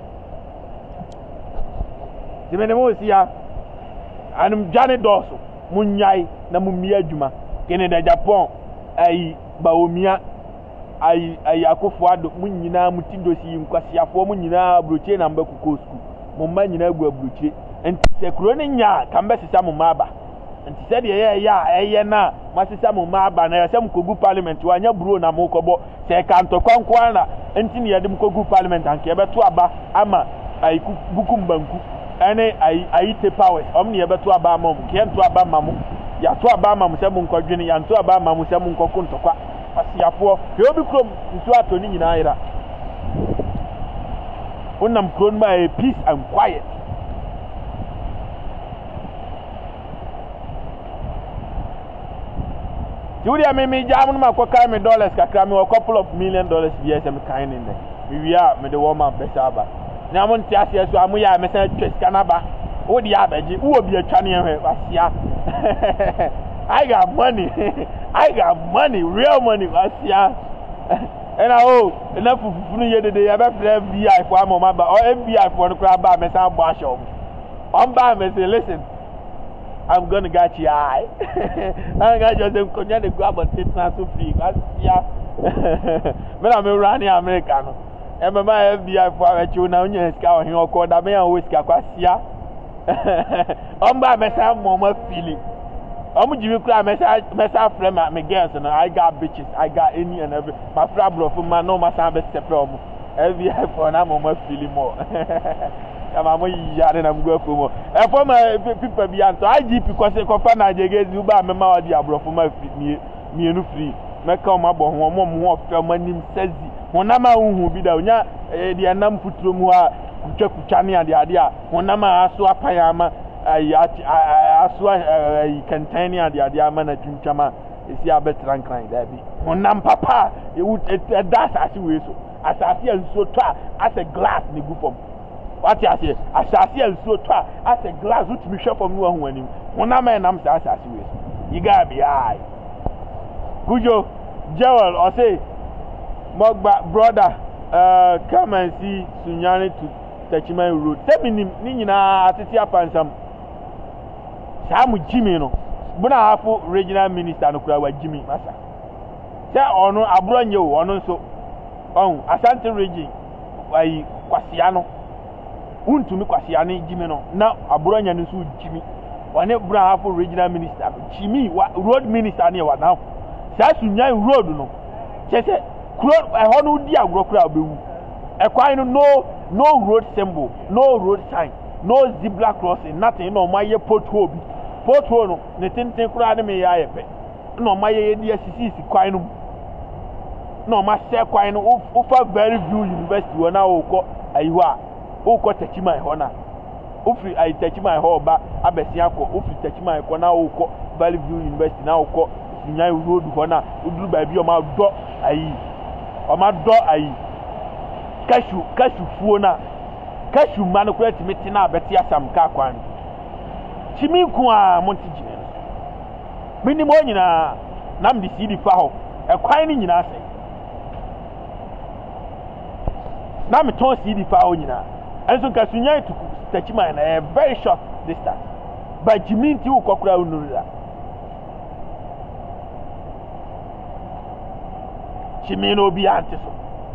dimene mo sia anum jane doso munyai na mumia adwuma kene da Japan ai baomia ai ai akofo ado mu nyina mu tindosi nkwasiafo mu nyina broche na mba kuko school mu mma nyina gu abroche enti se kuro ne nya kamba sisa mu maba enti se de ye ya eye na masisa mu maba na yasem kogu parliament wanya bro na mu kobo se kanto kwankwa na enti ne yadem kogu parliament anke beto aba ama ai buku mbanku ene ai ai te powers om ne beto aba amom ke nto aba mamu ya to aba mamu se mu nkodwene ya nto aba mamu se mu nkoko ntokwa asiafo ye obi krom nso atoni nyina ira onam kron ma peace and quiet Judy me me jam no makoka me dollars kakra me a couple of million dollars bi ese me kan in there we we are me the woman pesa aba na mo ntia ase so amu ya me san twes ba wo di abaji wo obi atwa ne hwe wasia I got money I got money real money wasia and oh enough fufu ye de ya be F B I for am ma ba or F B I for no kra ba me san bo asho on ba me say listen I'm gonna get you eye. I'm gonna just them konya de grab and sit na so free. Yeah. Me na me run in America no. E me ma F B I for a chu na onye ska o hin okọ da me an we ska kwasia. On ba me sa mo ma feeling. Omu jibi kura me sa me sa frame me girls no I got bitches. I got any and every. My friend bro for man no ma sa be separate omu. F B I for na mo ma feeling more. Kama mo yare na mgo fomo e forma people bi anto I G P kwase kofa na jegezi uba mema wadi abrofo ma mi mienu free meka o mabo ho mo mo ofe manim sazi honama huhu bi da onya de anam futuro mu a kutwa kutwa ne ade ade a honama aso apayama ayi aso ayi kantani ade ade ama na twintwama esi abetran kran da bi honam papa e das asi we so asasi anso twa as a glass ne gu fom what you say asasi elso twa as a glass which me shop from no hu anim wona man nam say asasi we you got be eye Kujo Joel or say Mogba brother uh come and see Sunyani to Techiman Road sebi ni nyina atete apansam Samu Jimmy no buna hafu regional minister no kura wa Jimmy masa say ono abronye o ono so on Asante region ai kwasia no untumi kwasia ne Jimmy no na abronya ne so Jimmy one bra hafu regional minister Jimmy road minister ne wa na sa Sunyan road no chese kro e ho no di agro kra obewu e kwan no no no road symbol no road sign no zebra crossing nothing no maye pothole bi pothole no ne tenten kra ne me ya yepe no maye di asisi kwan no no ma se kwan no ufa very view university wona okọ ayiwa okọ Techiman ho na ofri ai Techiman ho ba abesi akọ ofri Techiman ko na okọ Valley View University na okọ Sunyan road ho na uduru ba bi o ma do ayi o ma do ayi kashu kashu fuo na kashu man ko etimiti na abeti asam ka kwan chimi ku a monti jine mini mo nyina nam di sidi fa ho e kwan ni nyina sai na me ton sidi fa ho nyina enso ka Sunyan to Techiman na a very short distance but Jimmy ti u kokura unurira Jimmy no bi ante so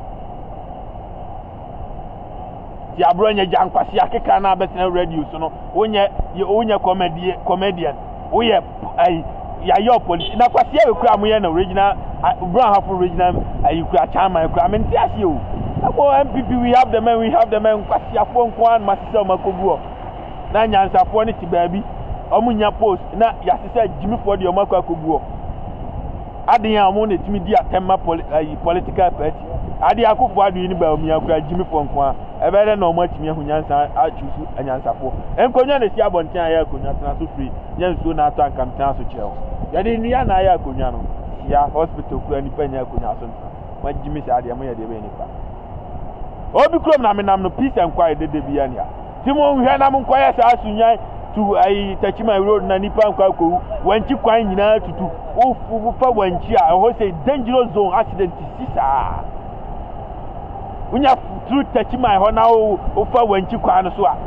ti abronya jankwasi akeka na betina radio so no onye onye comedian comedian oye ai ya yo police na kwasi e kura mo ye na original brown half original ai kura chama kura menti ase o abo M P P we have the men we have the men kwasi afo nko an masise makoguo na nyansafo ne ti baabi omunya post na yasise Jimmy for de omakwa koguo adin amu ne timi di atemma political party adi akufo adu ni ba omi akura Jimmy for nko a ebere na omatimi ahunyansa achusu anyansafo enkonya ne si abonten aya akonya tena so free nyansuo na ato ankamtan so kire ho yade nua na aya akonya no ya hospital kura ni panya akonya so nta ma Jimmy sa ade amoya de be ni pa obi krom na menam no peace and quiet de de bia nia timo hwe na mon kwaya sa Sunyan tu ai Techiman road na nipa nkwa ko wanchi kwan nyina tutu ofu fa wanchi a ho say dangerous zone accident sisa unya through Techiman ho na o fa wanchi kwan so a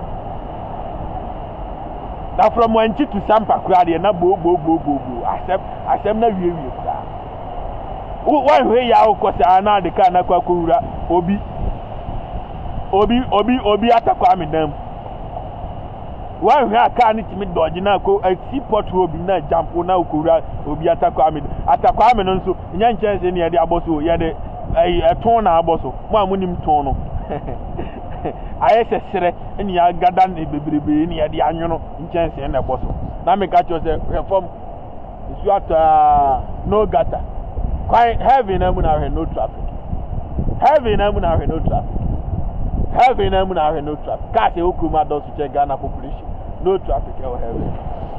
na from wanchi to Sampa kura de na bo bo bo bo bo accept accept na wie wie kura one way ya okosa na de ka na kwa kura obi obi obi obi atakwa me dam one way aka ni timi dodge na ko seaport obi na jampo na okura obi atakwa me atakwa me no nso nya nchense ne ye de aboso ye de eton na aboso mo amunim ton no ayese sere eni ya gada na bebrebe eni ya de anwono nchense na aboso na me ka cho se reform isu ata no gata quite heavy na mu na no traffic heavy na mu na no traffic heavy na mu na no traffic ka se okuma do su che Ghana population no traffic e heavy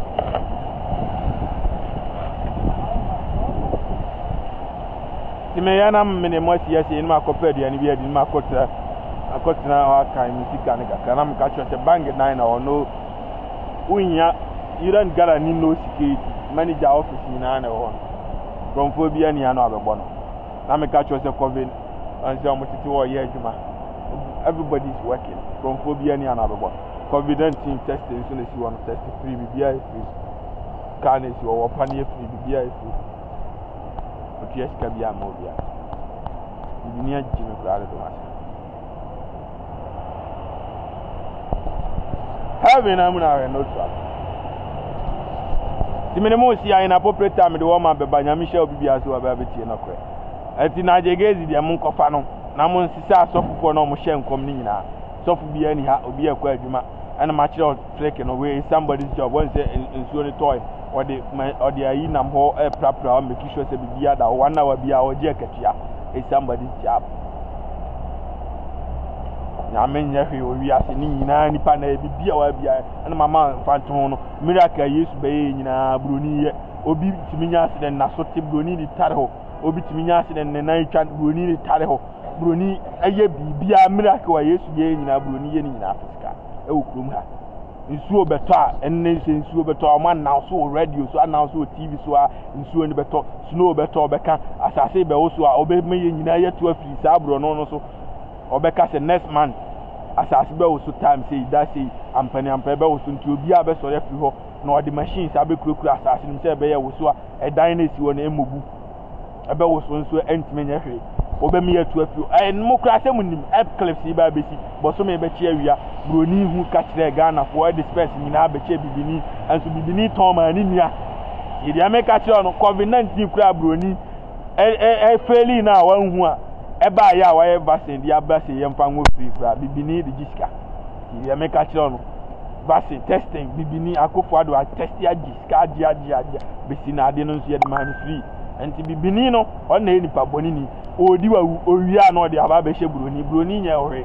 time yana mene mo si yesi ma koped ya ni bi adi ma kota akotena wa kan musika ne kaka na mka cho se bang nine na ono unya iran gara ni no security manager office ni na na ho from phobia ni ano abegbo no na mka cho se covid anse omo titi wo ye adwuma everybody is working from phobia ni ano abegbo covid nineteen testing so na si one test free bibia free kan si wo panie free bibia free o yes ka bia mo bia bibinia jimi kra do ma have na mu na no trap timene mo si ayi na populator me de wo ma beba nya Michelle bibia so aba betie na kwe ati na jegezi de mo nkofa no na mo nsisa asofofo no mo hye nkom ni nyina sofu bia ni ha obi akwa adwuma ana ma kire trek no we somebody's job one say nsuo ni toy or the or the ayi nam ho e prapra o make sure say bibia da one hour bia o je akatua is somebody's job na menye hwe o wi ase ni nyina nipa na bibia wa bia ana mama fanton no miracle Yesu be nyina broni ye obi timinya ase na so te broni ni tare ho obi timinya ase na nan twa broni ni tare ho broni aye bibia miracle wa Yesu be nyina broni ye ni nyina afika e okurum ha nsuo beto a enne se nsuo beto a man now so radio so announce so T V so a nsuo ni beto snow beto beka asase be wo so a obemeye nyina ye to afiri sa bro no no so obeka se next man asase be wo so time say that say ampani ampa be wo so nti obi a be so ye firi ho na odi machines abe kurokura asase ni se be ye wo so a edan na si wo na emobu ebe wo so nso entime nya hwe obemeye to afiri eh mo kura se munim eclipse ba be si bo so me be chi awia broni hu ka kire Ghana for the space nyina be che bibini anso bibini ton ma ni nia yedi ameka kire no covid nineteen kura broni e e feli na wan hu a e ba ya wa e vaccine dia ba se yemfa nwo free kura bibini de jiska yedi ameka kire no vaccine testing bibini akofo ado a test ya jiska dia dia dia be si na ade no nso yedi man free enti bibini no on na enipa boni ni odi wa owia na odi aba be she broni broni nya ohwe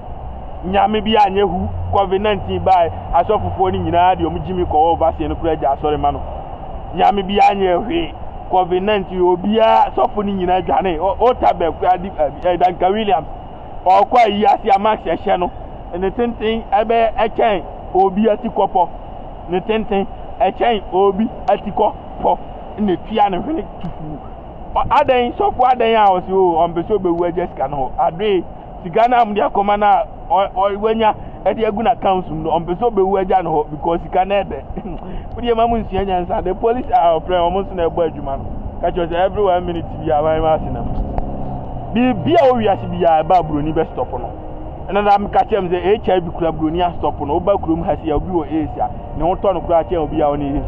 nyame bi anyehu covid nineteen bai asofofo ni nyina de omjimi ko vaccine no kura ja asore ma no nyame bi anyehu covid nineteen obia sofo ni nyina dwane o tabe kura di Danka Williams o kwa yi asia max ehye no ne tenten ebe echen obi atikopo ne tenten echen obi atikopo ne tia ne hwene tufu adan sofo adan a o si o ombeso bewu ajeska no ade Tigana am dia komana o wenya e dia gu na council no ompeso bewu aja no because Tigana ede we mamu nsia nyansa the police are afraid almost na egbo adwuma no ka cho say every one minute bi aban ma asina bi bia o wiase bia ba broni be stop no na na am ka chem say H I V kura broni a stop no ba kurom ha sia obi o Asia ne ho to no kura chem obi a o ne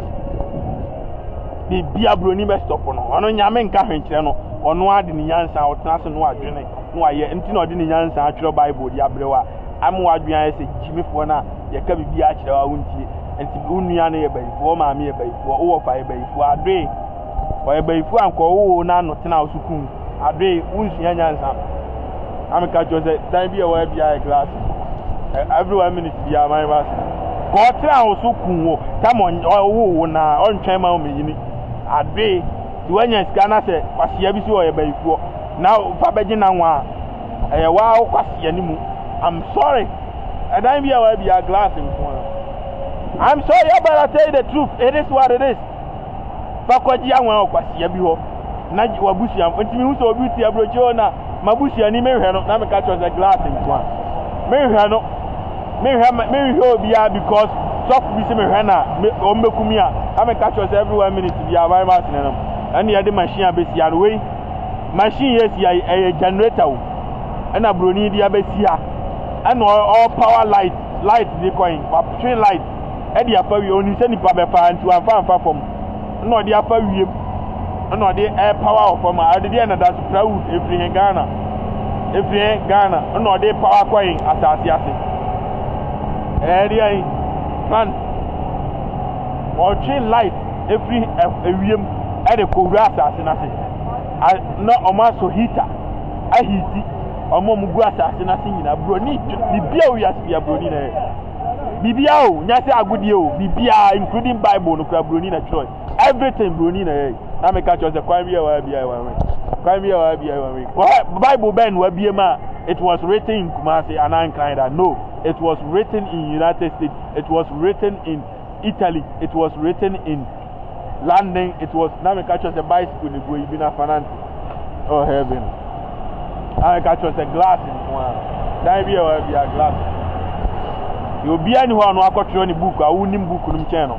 bi bia broni be stop no ono nyame nka hwenkire no ono ade ni nyansa o tena so no adwene no aye enti na odi ni nyansa atwere bible di abrewa am wadwan ese jimifo na ye ka bibia akire wa wuntie enti unua na ye bayifo ma me ye bayifo o wo fa ye bayifo adwe o ye bayifo anko wo na no tena osukun adwe unsia nyansa am ka jose dan bia wa bia glass every one minute bia my boss ko tena osukun wo tamon wo na ontwen ma o meyini adwe ti wanya skana se kwasia bi si o ye bayifo now fabeji na nwa eh wa kwasia ni mu I'm sorry adan bia wa bia glass nko I'm sorry but I tell you the truth it is what it is fakwaji anwa kwasia bi ho na wabusia ntimi hu so obi ti abrojo na mabusia ni mehwe no na me ka cho the glass nko mehwe no mehwe mehwe obi a because soft bi se mehwe na o mekumi a na me ka cho every one minute bia my machine no and the other machine abesia no we machine yes a generator and a bruni dia besia and all power light light the coin or train light e dia fa wi oni se nipa be fa nti wan fa fa fom no dia fa wi no dia air power of ma ade dia na that proud every Ghana every Ghana no dia power coin asase ase e dia man or train light every ewiem e de ko ura asase na se no omo so heater a heati omo mu gu asase na se nyina broni bibia o yas bia broni na bibia o nya se agudie o bibia including bible no kra broni na church everything broni na na me ka church kwan bia wa bia wa we kwan bia wa bia wa we bible ben wa bia ma it was written in Kumasi and Ankara. No, it was written in United States, it was written in Italy, it was written in London, it was now me catch us a bicycle in go ibina finance oh heaven. I catch us a glass in one. That be a be a glass. You be anyone who got you any book, I won't book on channel.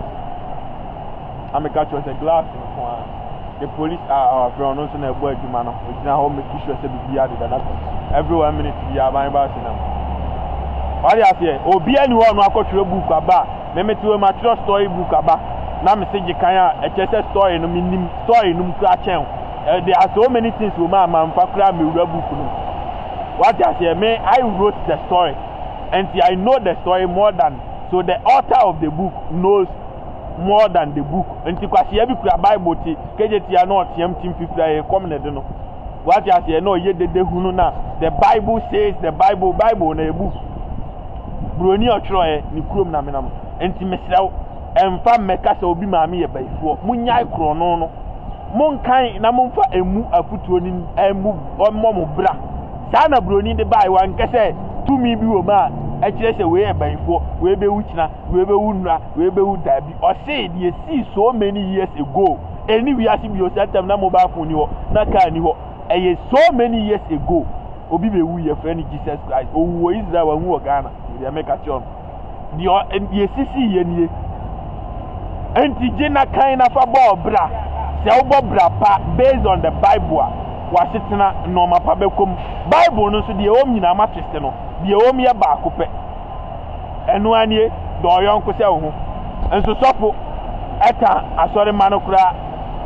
I me catch us a glass in one. The police are our friend, also a boy to man. Which now make sure to be added that every one minute be a my boss in them. What I say, or be anyone who got you a book about, me to a mature story book about. Na me say Jikaya a chess story no minim story no mkra chen. There are so many things we ma man fa kra me wura book no. What I say me I wrote the story and I know the story more than so the author of the book knows more than the book. And kwasi e bi kra Bible ti keje ti na otiam tim fifra e come na de no. What I say no ye de de hunu na the Bible says the Bible Bible na e book. Broni otro e ni krom na menam. Enti mesraw emfa meka se obi maame ye baifo munyai kro no no monkan na momfa emu afutuo ni emu ommo mo bra sa na broni de bai wan kese tumi bi wo ma e kire se we ye baifo we be wuchina we be wunra we be wudabi o say dey see so many years ago eni wi asi bi o setem na mobile phone ni ho na ka ni ho eye so many years ago obi be wu ye friend Jesus Christ o wo Israel wa hu o Ghana dey make a chon dey dey sisi ye nie enti jina kaina fa bo bra se wo bra pa based on the Bible wa sitina no ma pa bekom Bible no so de o nyina ma twiste no de o me ba akopɛ enu anie do yonko se wo ho enso sofo eka asore mano kura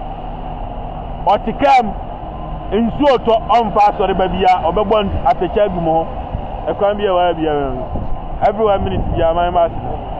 otikam ensu oto onfa asore ba bia obebo atecha gu mo ekwan bia wa bia every one minute bia man ma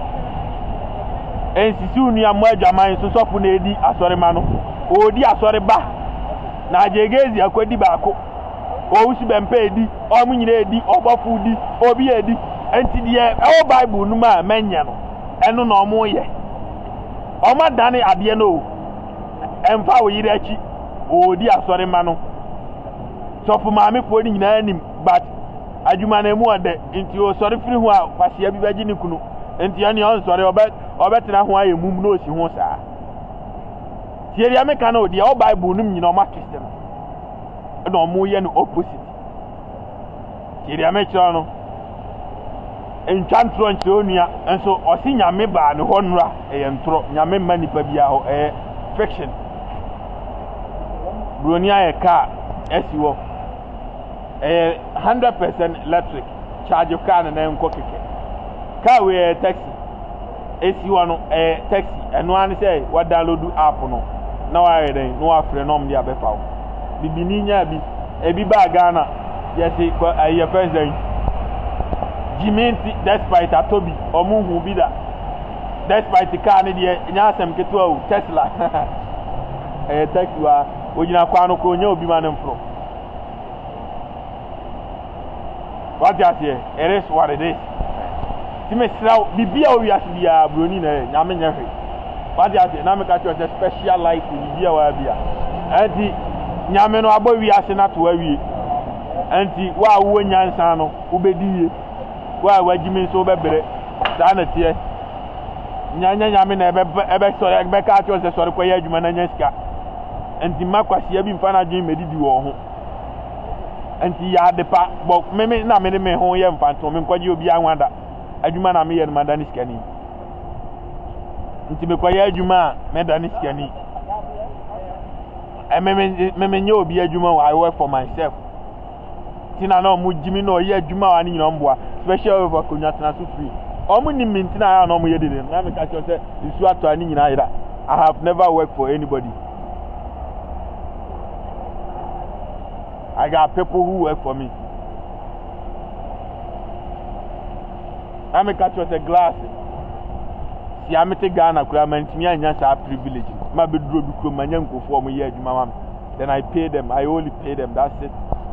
ensisi unu ya mwa jaman so sofu na edi asore mano odi asore ba na ajegezi akwedi baako o usi bempe edi o munyina edi obofu di obi edi enti die e Bible nu ma menya no eno na omo ye o ma dane ade no emfa wo yire achi odi asore mano sofu maame fo ni nyina anim but adwuma na mu ode enti o sore firi ho a kwasia bi baji ni kunu enti ani on sore obet obetina ho ayemum no osi ho saa tieri ameka na odi o Bible num nyina o ma Christian no mo ye no opposite tieri ameka no enchantro nchonua enso osi nyame ba ne ho nura e ntro nyame ma nipa bia ho e fiction bronia e car esiwo e one hundred percent electric charge car na enko keke car we taxi esi wano eh taxi eno an say wa download app no na wa yeden no wa frɛ nom dia befa wo bibini nya bi ebi ba Ghana yesi ko aye president Jimenti despite atobi omuhu bi da despite car ne dia nya asem keto o Tesla eh taxi wa ogina kwa no ko nya obi ma ne mfro what just here it is what it is timesraw bibia o wiase bia broni na nyame nyahwe wadi ate na meka cho the special life bibia wa bia anti nyame no abo wiase na to awie anti wa wo nyansa no ubediye wa wajimi so bebere da na tie nyanya nyame na ebe ebe so ebe ka cho se sori koye adwuma na nyaska anti makwase bi mfa na dwen medidi wo ho anti ya depa bo meme na me me ho ye mfanto me nkwaje obi anwada adwuma na me ye no madani skani nti me kwaye adwuma me dani skani I me me nyo obi adwuma I work for myself. Tina na mu jimi no ye adwuma ani nyina mboa special over konya tena so free. Omu ni minti na ya na omu ye de na me ka cho say isu ato ani nyina ira. I have never worked for anybody. I got people who work for me. I make catch us a glass. See, I make a Ghana, and me and just a privilege. My bedroom become my young for me here, mama. Then I pay them. I only pay them. That's it.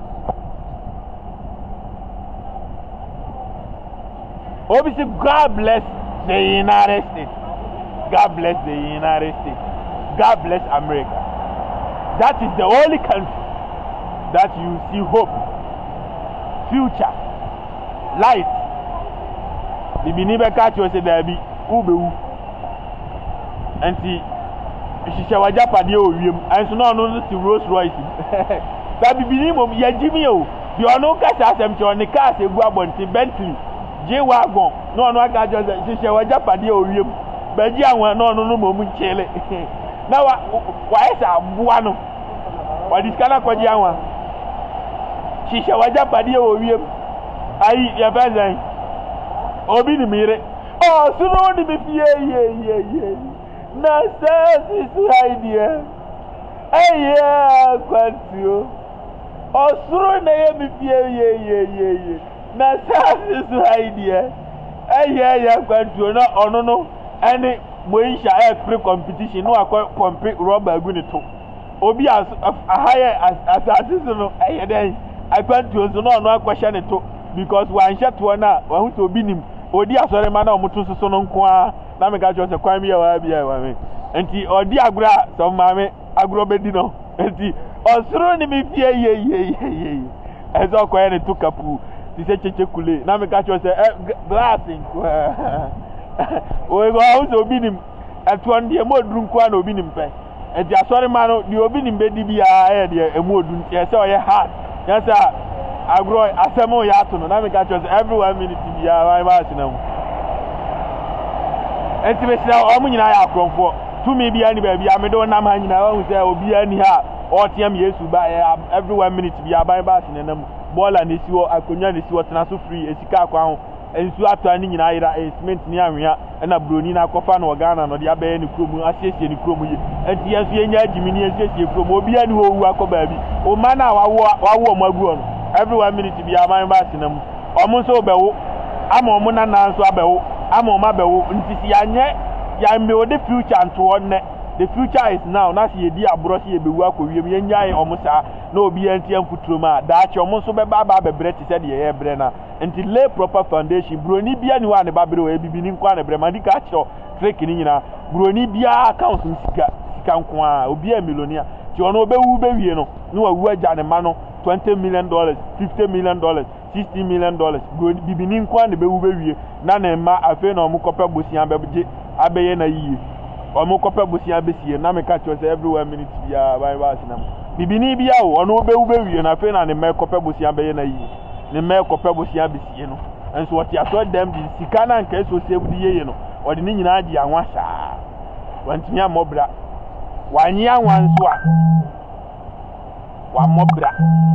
Obviously, God bless the United States. God bless the United States. God bless America. That is the only country that you see hope, future, light. The Binibe catch you say there be ube and see she shall Japadi o wiem and so no no see Rolls Royce. That be Binimo ya Jimmy o. You are no cash asem on the car say go abonti Bentley, J Wagon. No no catch you say she shall Japadi o wiem. Beji awon no no no mo mu chele. Now why is abua no? Why this kana kwaji awon? She shall Japadi o wiem. Ai ya bezan. Obi ni mire. Oh, so no ni me fie ye ye ye. Na sense is idea. Eh yeah, kwantio. Oh, so na ye me fie ye ye ye ye. Na sense is idea. Eh yeah yeah kwantio na ono no. Any moisha eh free competition no akọ compete rubber gu ni to. Obi as higher as as no eh den. Akwantio so no ono akwahye ni to because wan hye to na wa hu to obi nim. Odi asore ma na omutu soso no nko a na me ga jo se kwan bia wa bia wa me enti odi agura so ma me aguro bedi no enti osoro ni me fie ye ye ye ezo ko ene to kapu ti se cheche kule na me ga jo se glass nko o go hu so obi nim eto ndie mo duru nko a na obi nim pe enti asore ma no di obi nim bedi bia e de emu odu nti e se o ye hard yasa agro asemo ya to no na me ka cho every one minute bia why ba sinam enti be sina o mu nyina ya akromfo to me bia ni ba bia me do na ma nyina wa hu se obi ani ha o tiam Yesu ba every one minute bia ba ba sinam bola ne siwo akonya ne siwo tena so free esika akwa ho ensu ato ani nyina ira cement ni anwea na broni na akofa na Ghana no de abaye ni kromu asiesie ni kromu ye enti yesu enya adimi ni asiesie kromu obi ani wo wu akoba bi o ma na wawo wawo mo aguo no every one minute bi aman ba sinam omo nso bewo ama omo na na nso abewo ama omo abewo nti si anye ya me o the future anto ne the future is now na si edi abro si ebewu akowiem yenyae omo sa na obi anti amfuturo ma da achi omo nso be ba ba bebre ti se de ye bre na nti lay proper foundation broni bia ni wa ne ba bre o ebibi ni nkwa ne bre ma dika achi fake ni nyina broni bia account sika sika nko a obi a millionaire ti ono obewu be wie no ni wa wu aja ne ma no twenty million dollars, fifty million dollars, sixty million dollars. Go bibini nkwa ne be wu be wie na na ma afi na omu kopa bosia be je abeye na yiye omu kopa bosia be sie na me ka cho say every one minute bia bye bye sinam bibini bia o ono be wu be wie na afi na ne me kopa bosia be na yiye ne me kopa bosia be sie no enso what ya so dem di sika na nka so se budi yeye no odi ni nyina agi anwa saa wantimi amobra wanyi anwa nso a wa mobra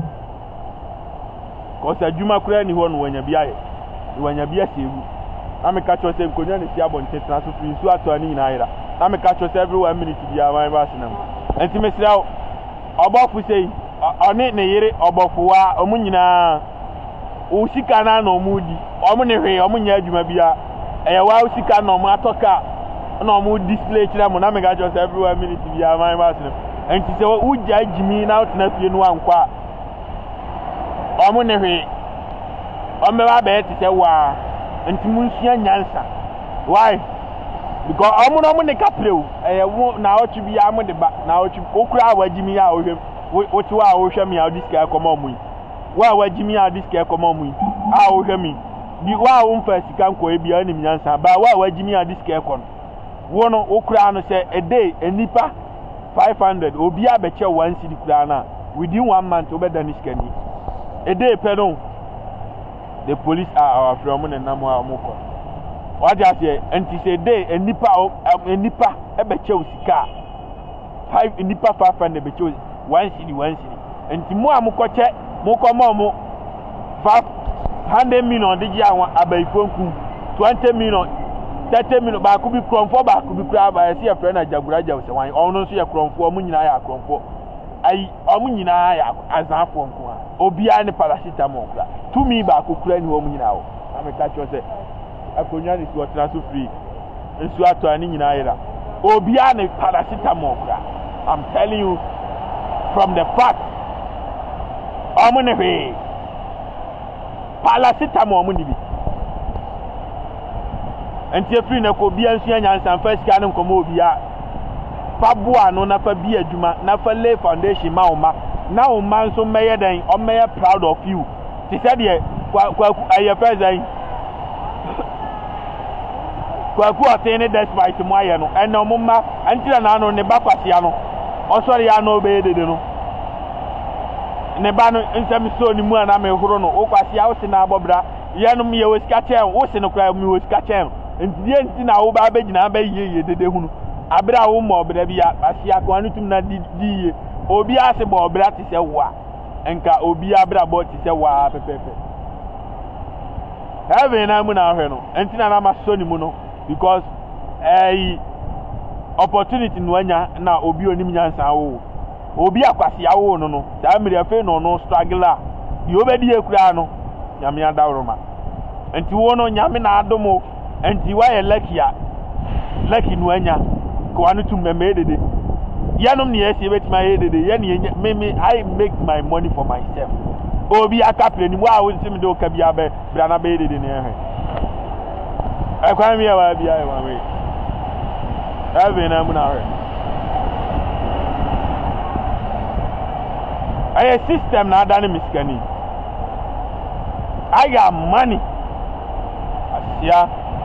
ko sa juma kura ni ho no wanya bia ye wanya bia sewu na me ka cho se nkonya ne si abonte tena so free so ato ani nyina ira na me ka cho se every one minute bia man ba sinam enti me sira obofu sei oni ne yire obofu wa omu nyina o sika na na omu di omu ne hwe omu nya adwuma bia eye wa o sika na omu atoka na omu display kira mo na me ka cho se every one minute bia man ba sinam enti se uja jimi na otena fie no ankwa omu ne hwe omu ba be ti se wa enti munsia nyansa why because omu no mu ne kapreu eh na otu bi amu de ba na otu okura awajimi ya ohwem otu wa ohwem ya diska ekoma omu wa awajimi ya diska ekoma omu a ohwemi bi wa wo mfa sika nko ebi anim nyansa ba wa awajimi ya diska ekon wo no okura no se a day enipa five hundred obi abeche one cedi kura na within one month obeda ni skani a day pedon the police are our from na namu amukọ what you say anti say day enipa enipa ebeche sika five enipa five hundred beche one city one city enti mo a mo koche mo komo mo five hundred million de ji awon abaifo nku twenty million thirty million ba ku bi kronfo ba ku bi kura ba se e fre na jagura jaw se wan onu so ye kronfo mo nyina ya kronfo ai omu nyina ya azanfo nku a obi a ne paracetamol kura tumi ba ku kura ni wo mu nyina wo ameka cho se akonya ni so tra so free nsu ato ani nyina yira obi a ne paracetamol kura. I'm telling you from the fact omu ne hwe paracetamol mu ni bi enti free na ko bia nsu anya nsan first kan nkomo obi a fa boa no na fa bi adwuma na fa lay foundation ma oma na oma nso meye den o meye proud of you ti said ye kwa kwa aye first den kwa kwa tene despite mo aye no en no mma antira na no ne ba kwase ya no o sori ya no be dede no ne ba no nsem so ni mu ana me horo no o kwase ya o se na abobra ye no me we sika chen o se no kwa me we sika chen enti ye enti na wo ba be gina ba ye ye dede hunu abira wo mo obra bia asia ko anu tum na di di obi ase bo obra ti se wa enka obi abira bo ti se wa pepepe heaven na mu na hwe no enti na na ma so ni mu no because eh opportunity no anya na obi onim nyansa wo obi akwase ya wo no no da miri afi no no struggle a di obedi ekura no nyame adawroma enti wo no nyame na adomo enti wa ye lucky a lucky no anya ko anu tum me medede yanom ne yesi betima yedede ye ne me me I make my money for myself obi akapre ni wa wo sim de o ka bia be bra na be yedede ne ehwe akwa mi ya wa bia e wa we ave na mu na hwe aye system na ada ne miskani I got money asia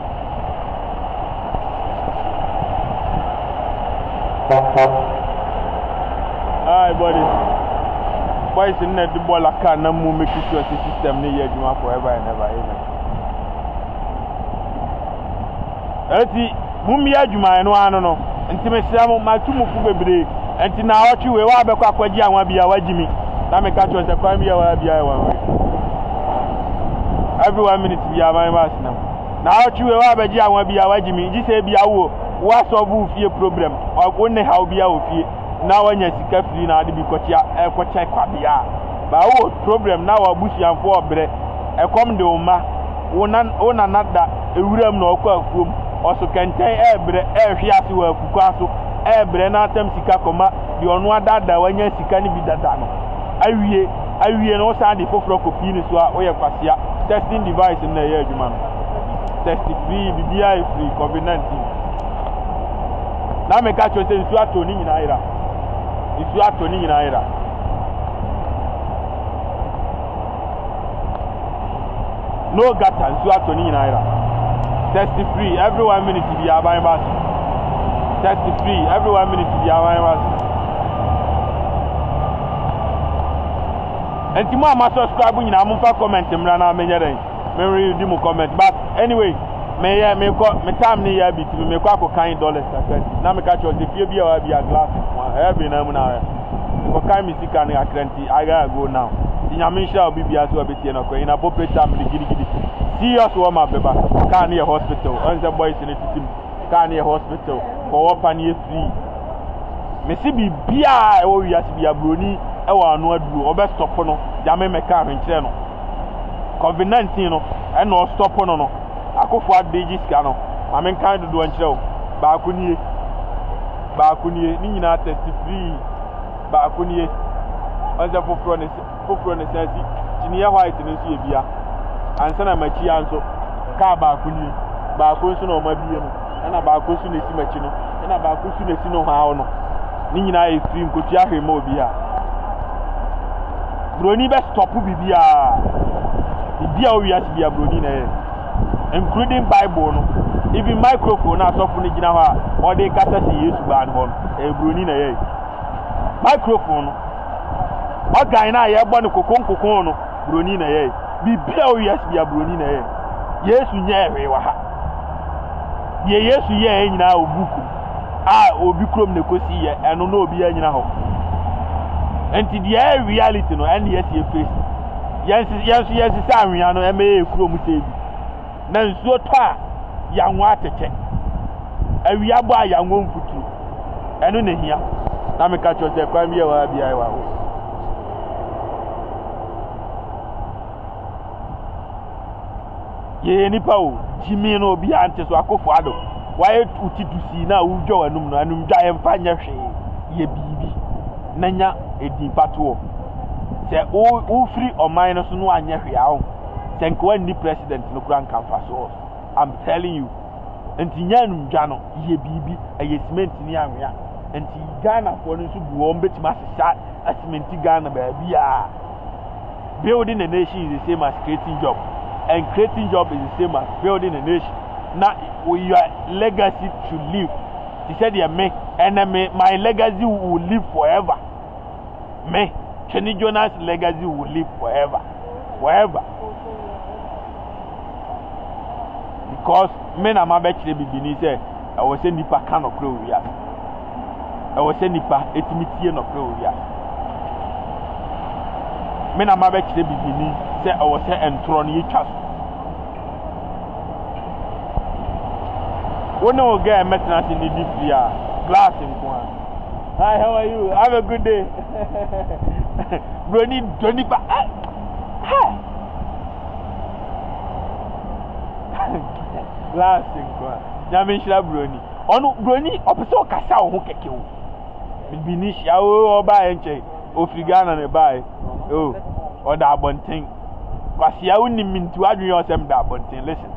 Hi buddy. Boys in the ball can na mu make sure the system ni ye juma forever and ever. Eti mu mi adwuma no ano no. Enti me sia mo ma tumu fu bebre. Enti na ochi we wa be kwa kwaji anwa bia wagimi. Na me ka cho se kwa mi ya wa bia wa we. Every one minute bia my mass na. Na ochi we wa be ji anwa bia wagimi. Ji se bia wo wa solve fie problem. O ne ha bia o fie. Na wanya sika free na ade bi kochia e kochia kwa bia. Ba wo problem na wa busianfo obre. E kom de o ma. Wona wona nada ewuram na okwa afuom. Oso kenten e bre e hwe ase wa afuku aso. E bre na atam sika koma di onu adada wanya sika ni bi dada no. Awie awie no sa de foforo kopi ni so a oye kwasia. Testing device na ye adwuma no. Test free B I free COVID nineteen. Na me ka cho se nsu ato ni nyina ira. Nsu ato ni nyina ira. No gata nsu ato ni nyina ira. Test free every one minute bi aban bas. Test free every one minute bi aban bas. Enti mo ama subscribe nyina mo fa comment mra na menye den. Me read mu comment but anyway me ya me ko me time ni ya bit me ko akokan dollars ka na me ka cho se fie bia wa bia glass e be na mu na ko kan mi sika na akrenti I gotta go now ti nya me sha obi bia so obetie na ko ina appropriate time ni gidi gidi serious wo ma beba kan ni hospital on the boys in the team kan ni hospital for what pan ye free me si bi bia e wo wi as bia broni e wa anu aduru obe stop no ya me me ka hwenkyere no COVID nineteen no e no stop no no akofo adegi sika no amen kan do do nkyerɛw ba ko nie ba ko nie ni nyina test free ba ko nie onza foforo ne foforo ne sensi tiniya white ne so ebia ansa na machi anso ka ba ko nie ba ko so na o ma bie no na ba ko so na si machi no na ba ko so na si no ha no ni nyina e free nkotu ahwe ma obi a broni be stop bibia bibia o wiase bia broni na e including Bible no even microphone na so funi gina ha o de kata si Yesu ba no e broni na ye microphone o gan na ye gbo ne kokon kokon no broni na ye bibia o yes bia broni na ye Yesu nya ewe wa ha ye Yesu ye nyina obuku a obi krom ne kosi ye eno na obi anyina ho enti the reality no and yes you face yes yes yes say anwea no e me ekuro mu say bi na nsuo to a yanwa atete awia bo a yanwo mfutu eno na hia na me ka cho say kwa mi e wa bia e wa ho ye nipa o jimi no obi ante so akofo ado waye utidusi na ujo wanum no anum dwa emfa nya hwe ye bibi nanya edi patuo se o o free o mine so no anya hwe awo se nko ni president no kura nkamfa so I'm telling you enti nya num dwa no ye bibi eye cement ni anwea enti Ghana for no so bu o mbetima sesa cement Ghana ba bia building a nation is the same as creating job. And creating job is the same as building a nation. Now, your legacy should live. He said, "Yeah, me, and me, my legacy will live forever. Me, Kenny Jonas' legacy will live forever, forever." Because men are my best to be beneath. I was saying, "Nipa can of grow here." I was saying, "Nipa etimiti no grow here." Men are my best to be beneath. Say I was saying, "Entron you trust." One no guy met us in the deep glass in one. Hi, how are you? Have a good day. Brony, Johnny, but glass in one. Yamisha Brony. On Brony, opposite Cassa who can kill. Binisha, oh, buy and check. Oh, Frigana and buy. Oh, or that one thing. Because you only mean to add yourself that one thing. Listen.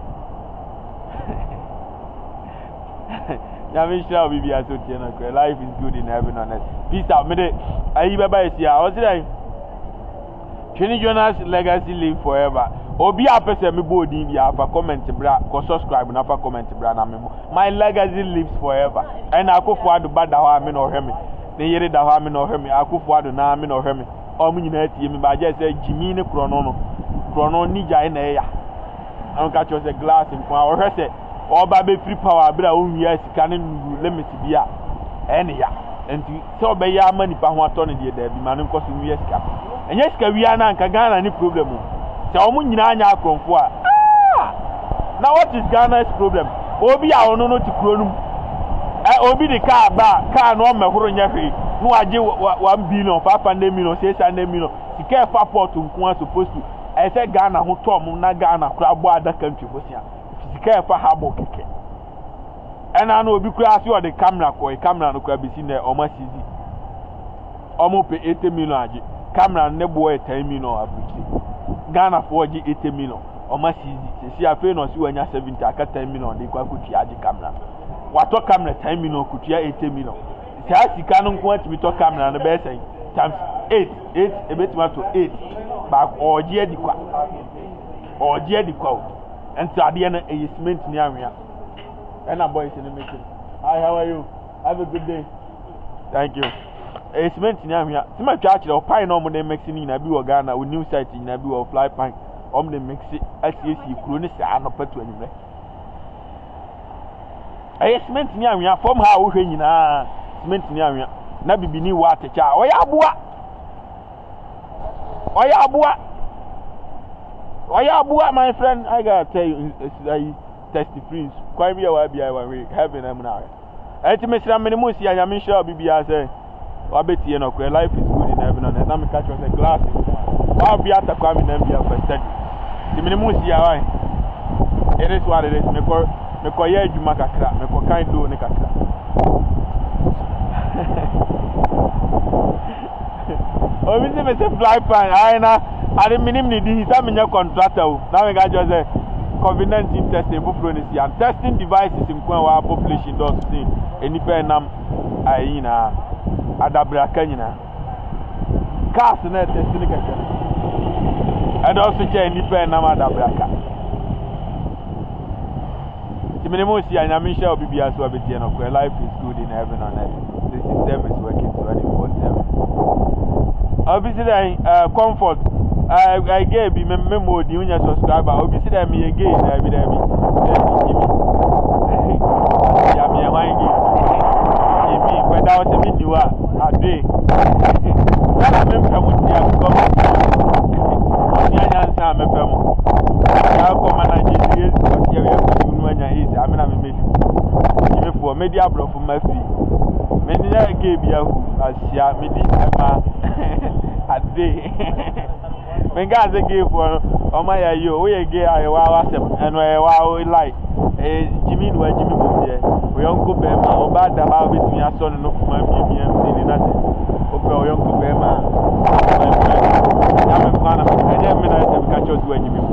Life is good in heaven on earth. Peace out. I was saying, Kenny Jonas' legacy live forever. Obi a person me body be a comment bra, ko subscribe na pa comment bra na me. My legacy lives forever. And akofo ado bada ho ame no hweme. Ne yere da ho ame no hweme. Akofo ado na ame no hweme. Omu nyina tie me ba je say Jimmy ne krono no. Krono ni jai na ya. An ka cho say glass in kwa o hwe say oba be free power bra o nwia sika ne limit bia ene ya enti se obe ya ama nipa ho ato ne de da bi ma ne nkoso nwia sika enye sika wia na nka Ghana ni problem se omu nyina anya akromfo a now what is Ghana's problem obi a ono no ti kuro num eh obi de car ba car no mehoro nya hwe no age one billion five hundred million six hundred million sika fa port nko supposed to I say Ghana ho to mu na Ghana kura bo ada country bosia sika fa habo keke ena na obi kura asi o de camera ko e camera no kura bisi na o ma sizi o mo pe eighty million age camera ne bo e ten million abuki Ghana for age eighty million o ma sizi si afi no si wanya seventy aka ten million de kwa kutia age camera wato camera ten million kutia eighty million si sika no nko ati to camera no be say times eight eight e betima to eight ba oje di kwa oje di kwa and so at the end a cement ni anwea and our boys in the meeting. Hi, how are you? Have a good day. Thank you. A cement ni anwea see my church the pine no mo dey mix ni na bi wo Ghana wo new site ni na bi wo fly pine om dey mix asesi kuro ni sa no patu anime a cement ni anwea form ha wo hwe nyina cement ni anwea na bibini wa atecha oya aboa oya aboa oya aboa my friend I gotta tell you I testify quite be a be I we heaven am now enti mesra menimu si anyame sha bibia say wabeti no kwe life is good in heaven and na me catch on the glass wa bia takwa me na bia for study the menimu si ya why it is what it is me ko me ko ye adwuma kakra me ko kan do ne kakra obi se me se fly pan ai na ade minim ni di sa me nya contractor o na me ga just say COVID nineteen testing for and testing devices in our population does see any pen nam ai na adabra kanyina cars na testing kaka and also che any pen nam adabra ka timenemo si anyame sha obi bia so abeti no life is good in heaven and earth the system is working twenty-four seven obviously uh comfort I I gave me memo di unya subscriber obi si da me again na bi da bi ya me wan gi Jimmy that was a bit new a day. That I mean from the answer I'm a film. I'll come and I just use when I is I mean I'm a mission for media bro from my fee. Many gave you as ya midi a day. When guys gave for oh my you we gay I was and where wow like eh Jimmy no Jimmy mo there. We uncle Bema or bad the how between your son and my baby and nothing. Okay, uncle Bema. I'm a plan of I never catch us when you mean.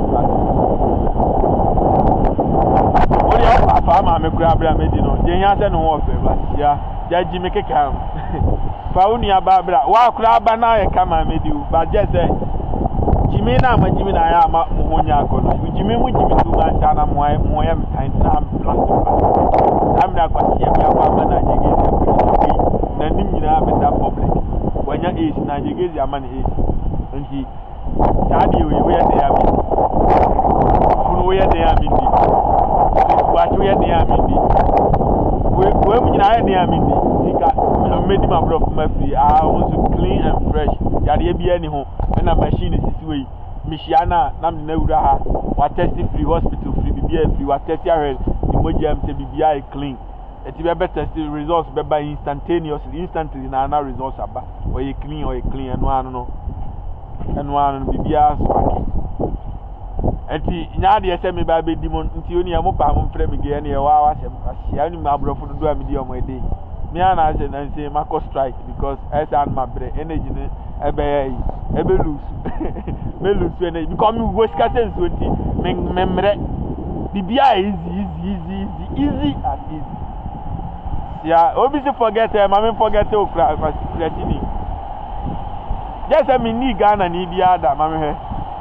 Only our farmer make grab medino. Jenny no warfare, yeah. Judge make a cam. Paunia Barbara, wow, crab and I come and made you, but just say Jimena, my Jimmy, I am Monia Gona. Jimmy, which you do my son, I'm why Moyam and I'm plastic. I'm not going to see a man and you get a then you have that public. When your age, now you get your money age. And he study where they are. Where they are in what we are near me. When I am near me, I made my brother my free. I want to clean and fresh. Yadi be any home. When a machine is this way, Michiana, Nam Neuraha, what testing free hospital, free B B A, free what test your head, emoji to B B I clean. It's better testing results by instantaneously, instantly, and now results about or you clean or you clean and one no. And one B B I swag. Enti nyaade ese me ba be dimon nti oni amopa mo frɛ me ge ne wa wa sem asia ni ma brofo do a me di omo ede me ana ase na nse mako strike because ese an ma bre energy ne ebe yi ebe lose me lose energy because me go sika sense nti me memre bibia easy easy easy easy easy as easy yeah obi se forget eh ma me forget o kra fasitini just say me ni Ghana ni bia da ma me he.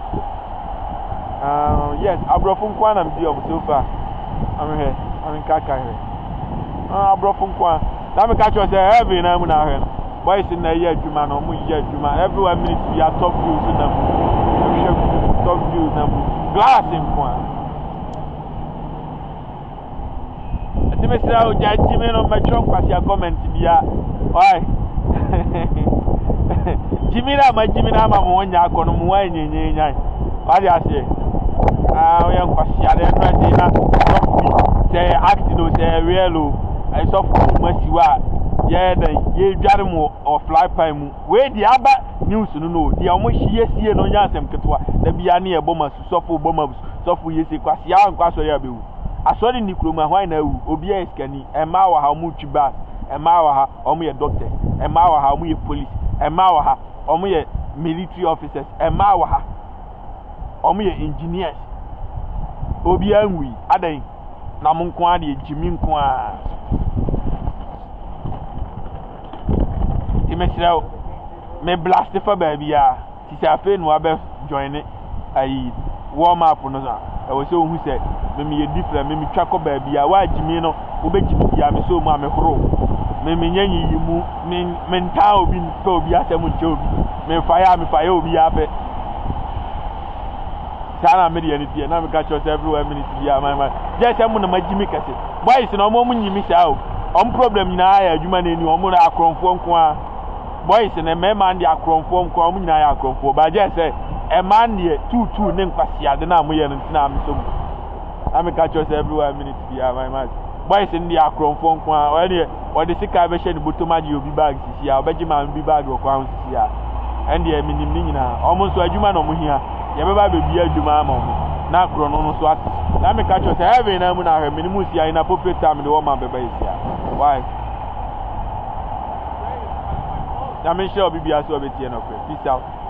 Uh, yes, Abrofun Kwan and be of so far. I'm here. I'm in Kaka here. Ah, Abrofun Kwan. Let me catch you every now and then. Boys in the year, Juma, no more year, Juma. Every one minute we are top views in them. Top views in them. Glass in Kwan. I think Mister I'll judge Jimmy on my trunk as your comment to be a why. Jimmy, my Jimmy, I'm a one yak on one in what do you say? Ah, we are quite shy. Then when they na say acting or say real, I saw for much you are. Yeah, then ye jam or fly pie mu. Where the other news no no. The almost yes here no yansem ketwa. The be ani e bombers so for bombers so for yes kwasi ya nkwaso ya bewu. Asori ni kroma hwan na wu. Obi e skani. E ma wa ha mu twibas. E ma wa ha omo ye doctor. E ma wa ha omo ye police. E ma wa ha omo ye military officers. E ma wa ha omo ye engineers. Obi anwi adan na mo nko ade ejimi nko a ti mesrao me blast for baby a ti se afa no abe join ayi warm up no za e wo se ohu se me me ye different me me twako baby a wa jimi no wo be jimi bia me so mu amehoro me me nyanyi yi mu me mental obi nto obi asem nche obi me fire me fire obi abe Sana media ni tie na me catch us everywhere minute bia my man just am na magimi kase boys na omo munyimi sha o om problem nyina ya adwuma na eni omo na akronfo nko a boys na me man di akronfo nko omo nyina ya akronfo ba je say e man die two two ne nkwase ade na mo ye no ntina am so na me catch us everywhere minute bia my man boys ndi akronfo nko a o de o de sika be she ni botomaji obi bag sisi a obeji man bi bag o kwa sisi a and e minim nyina omo so adwuma na omo hia Yabba baby adwuma ma mo na kro no no so at na me catch us heaven na mu na hwe minimu sia ina appropriate time the woman beba isia why na me sure bibia so obetie no peace out.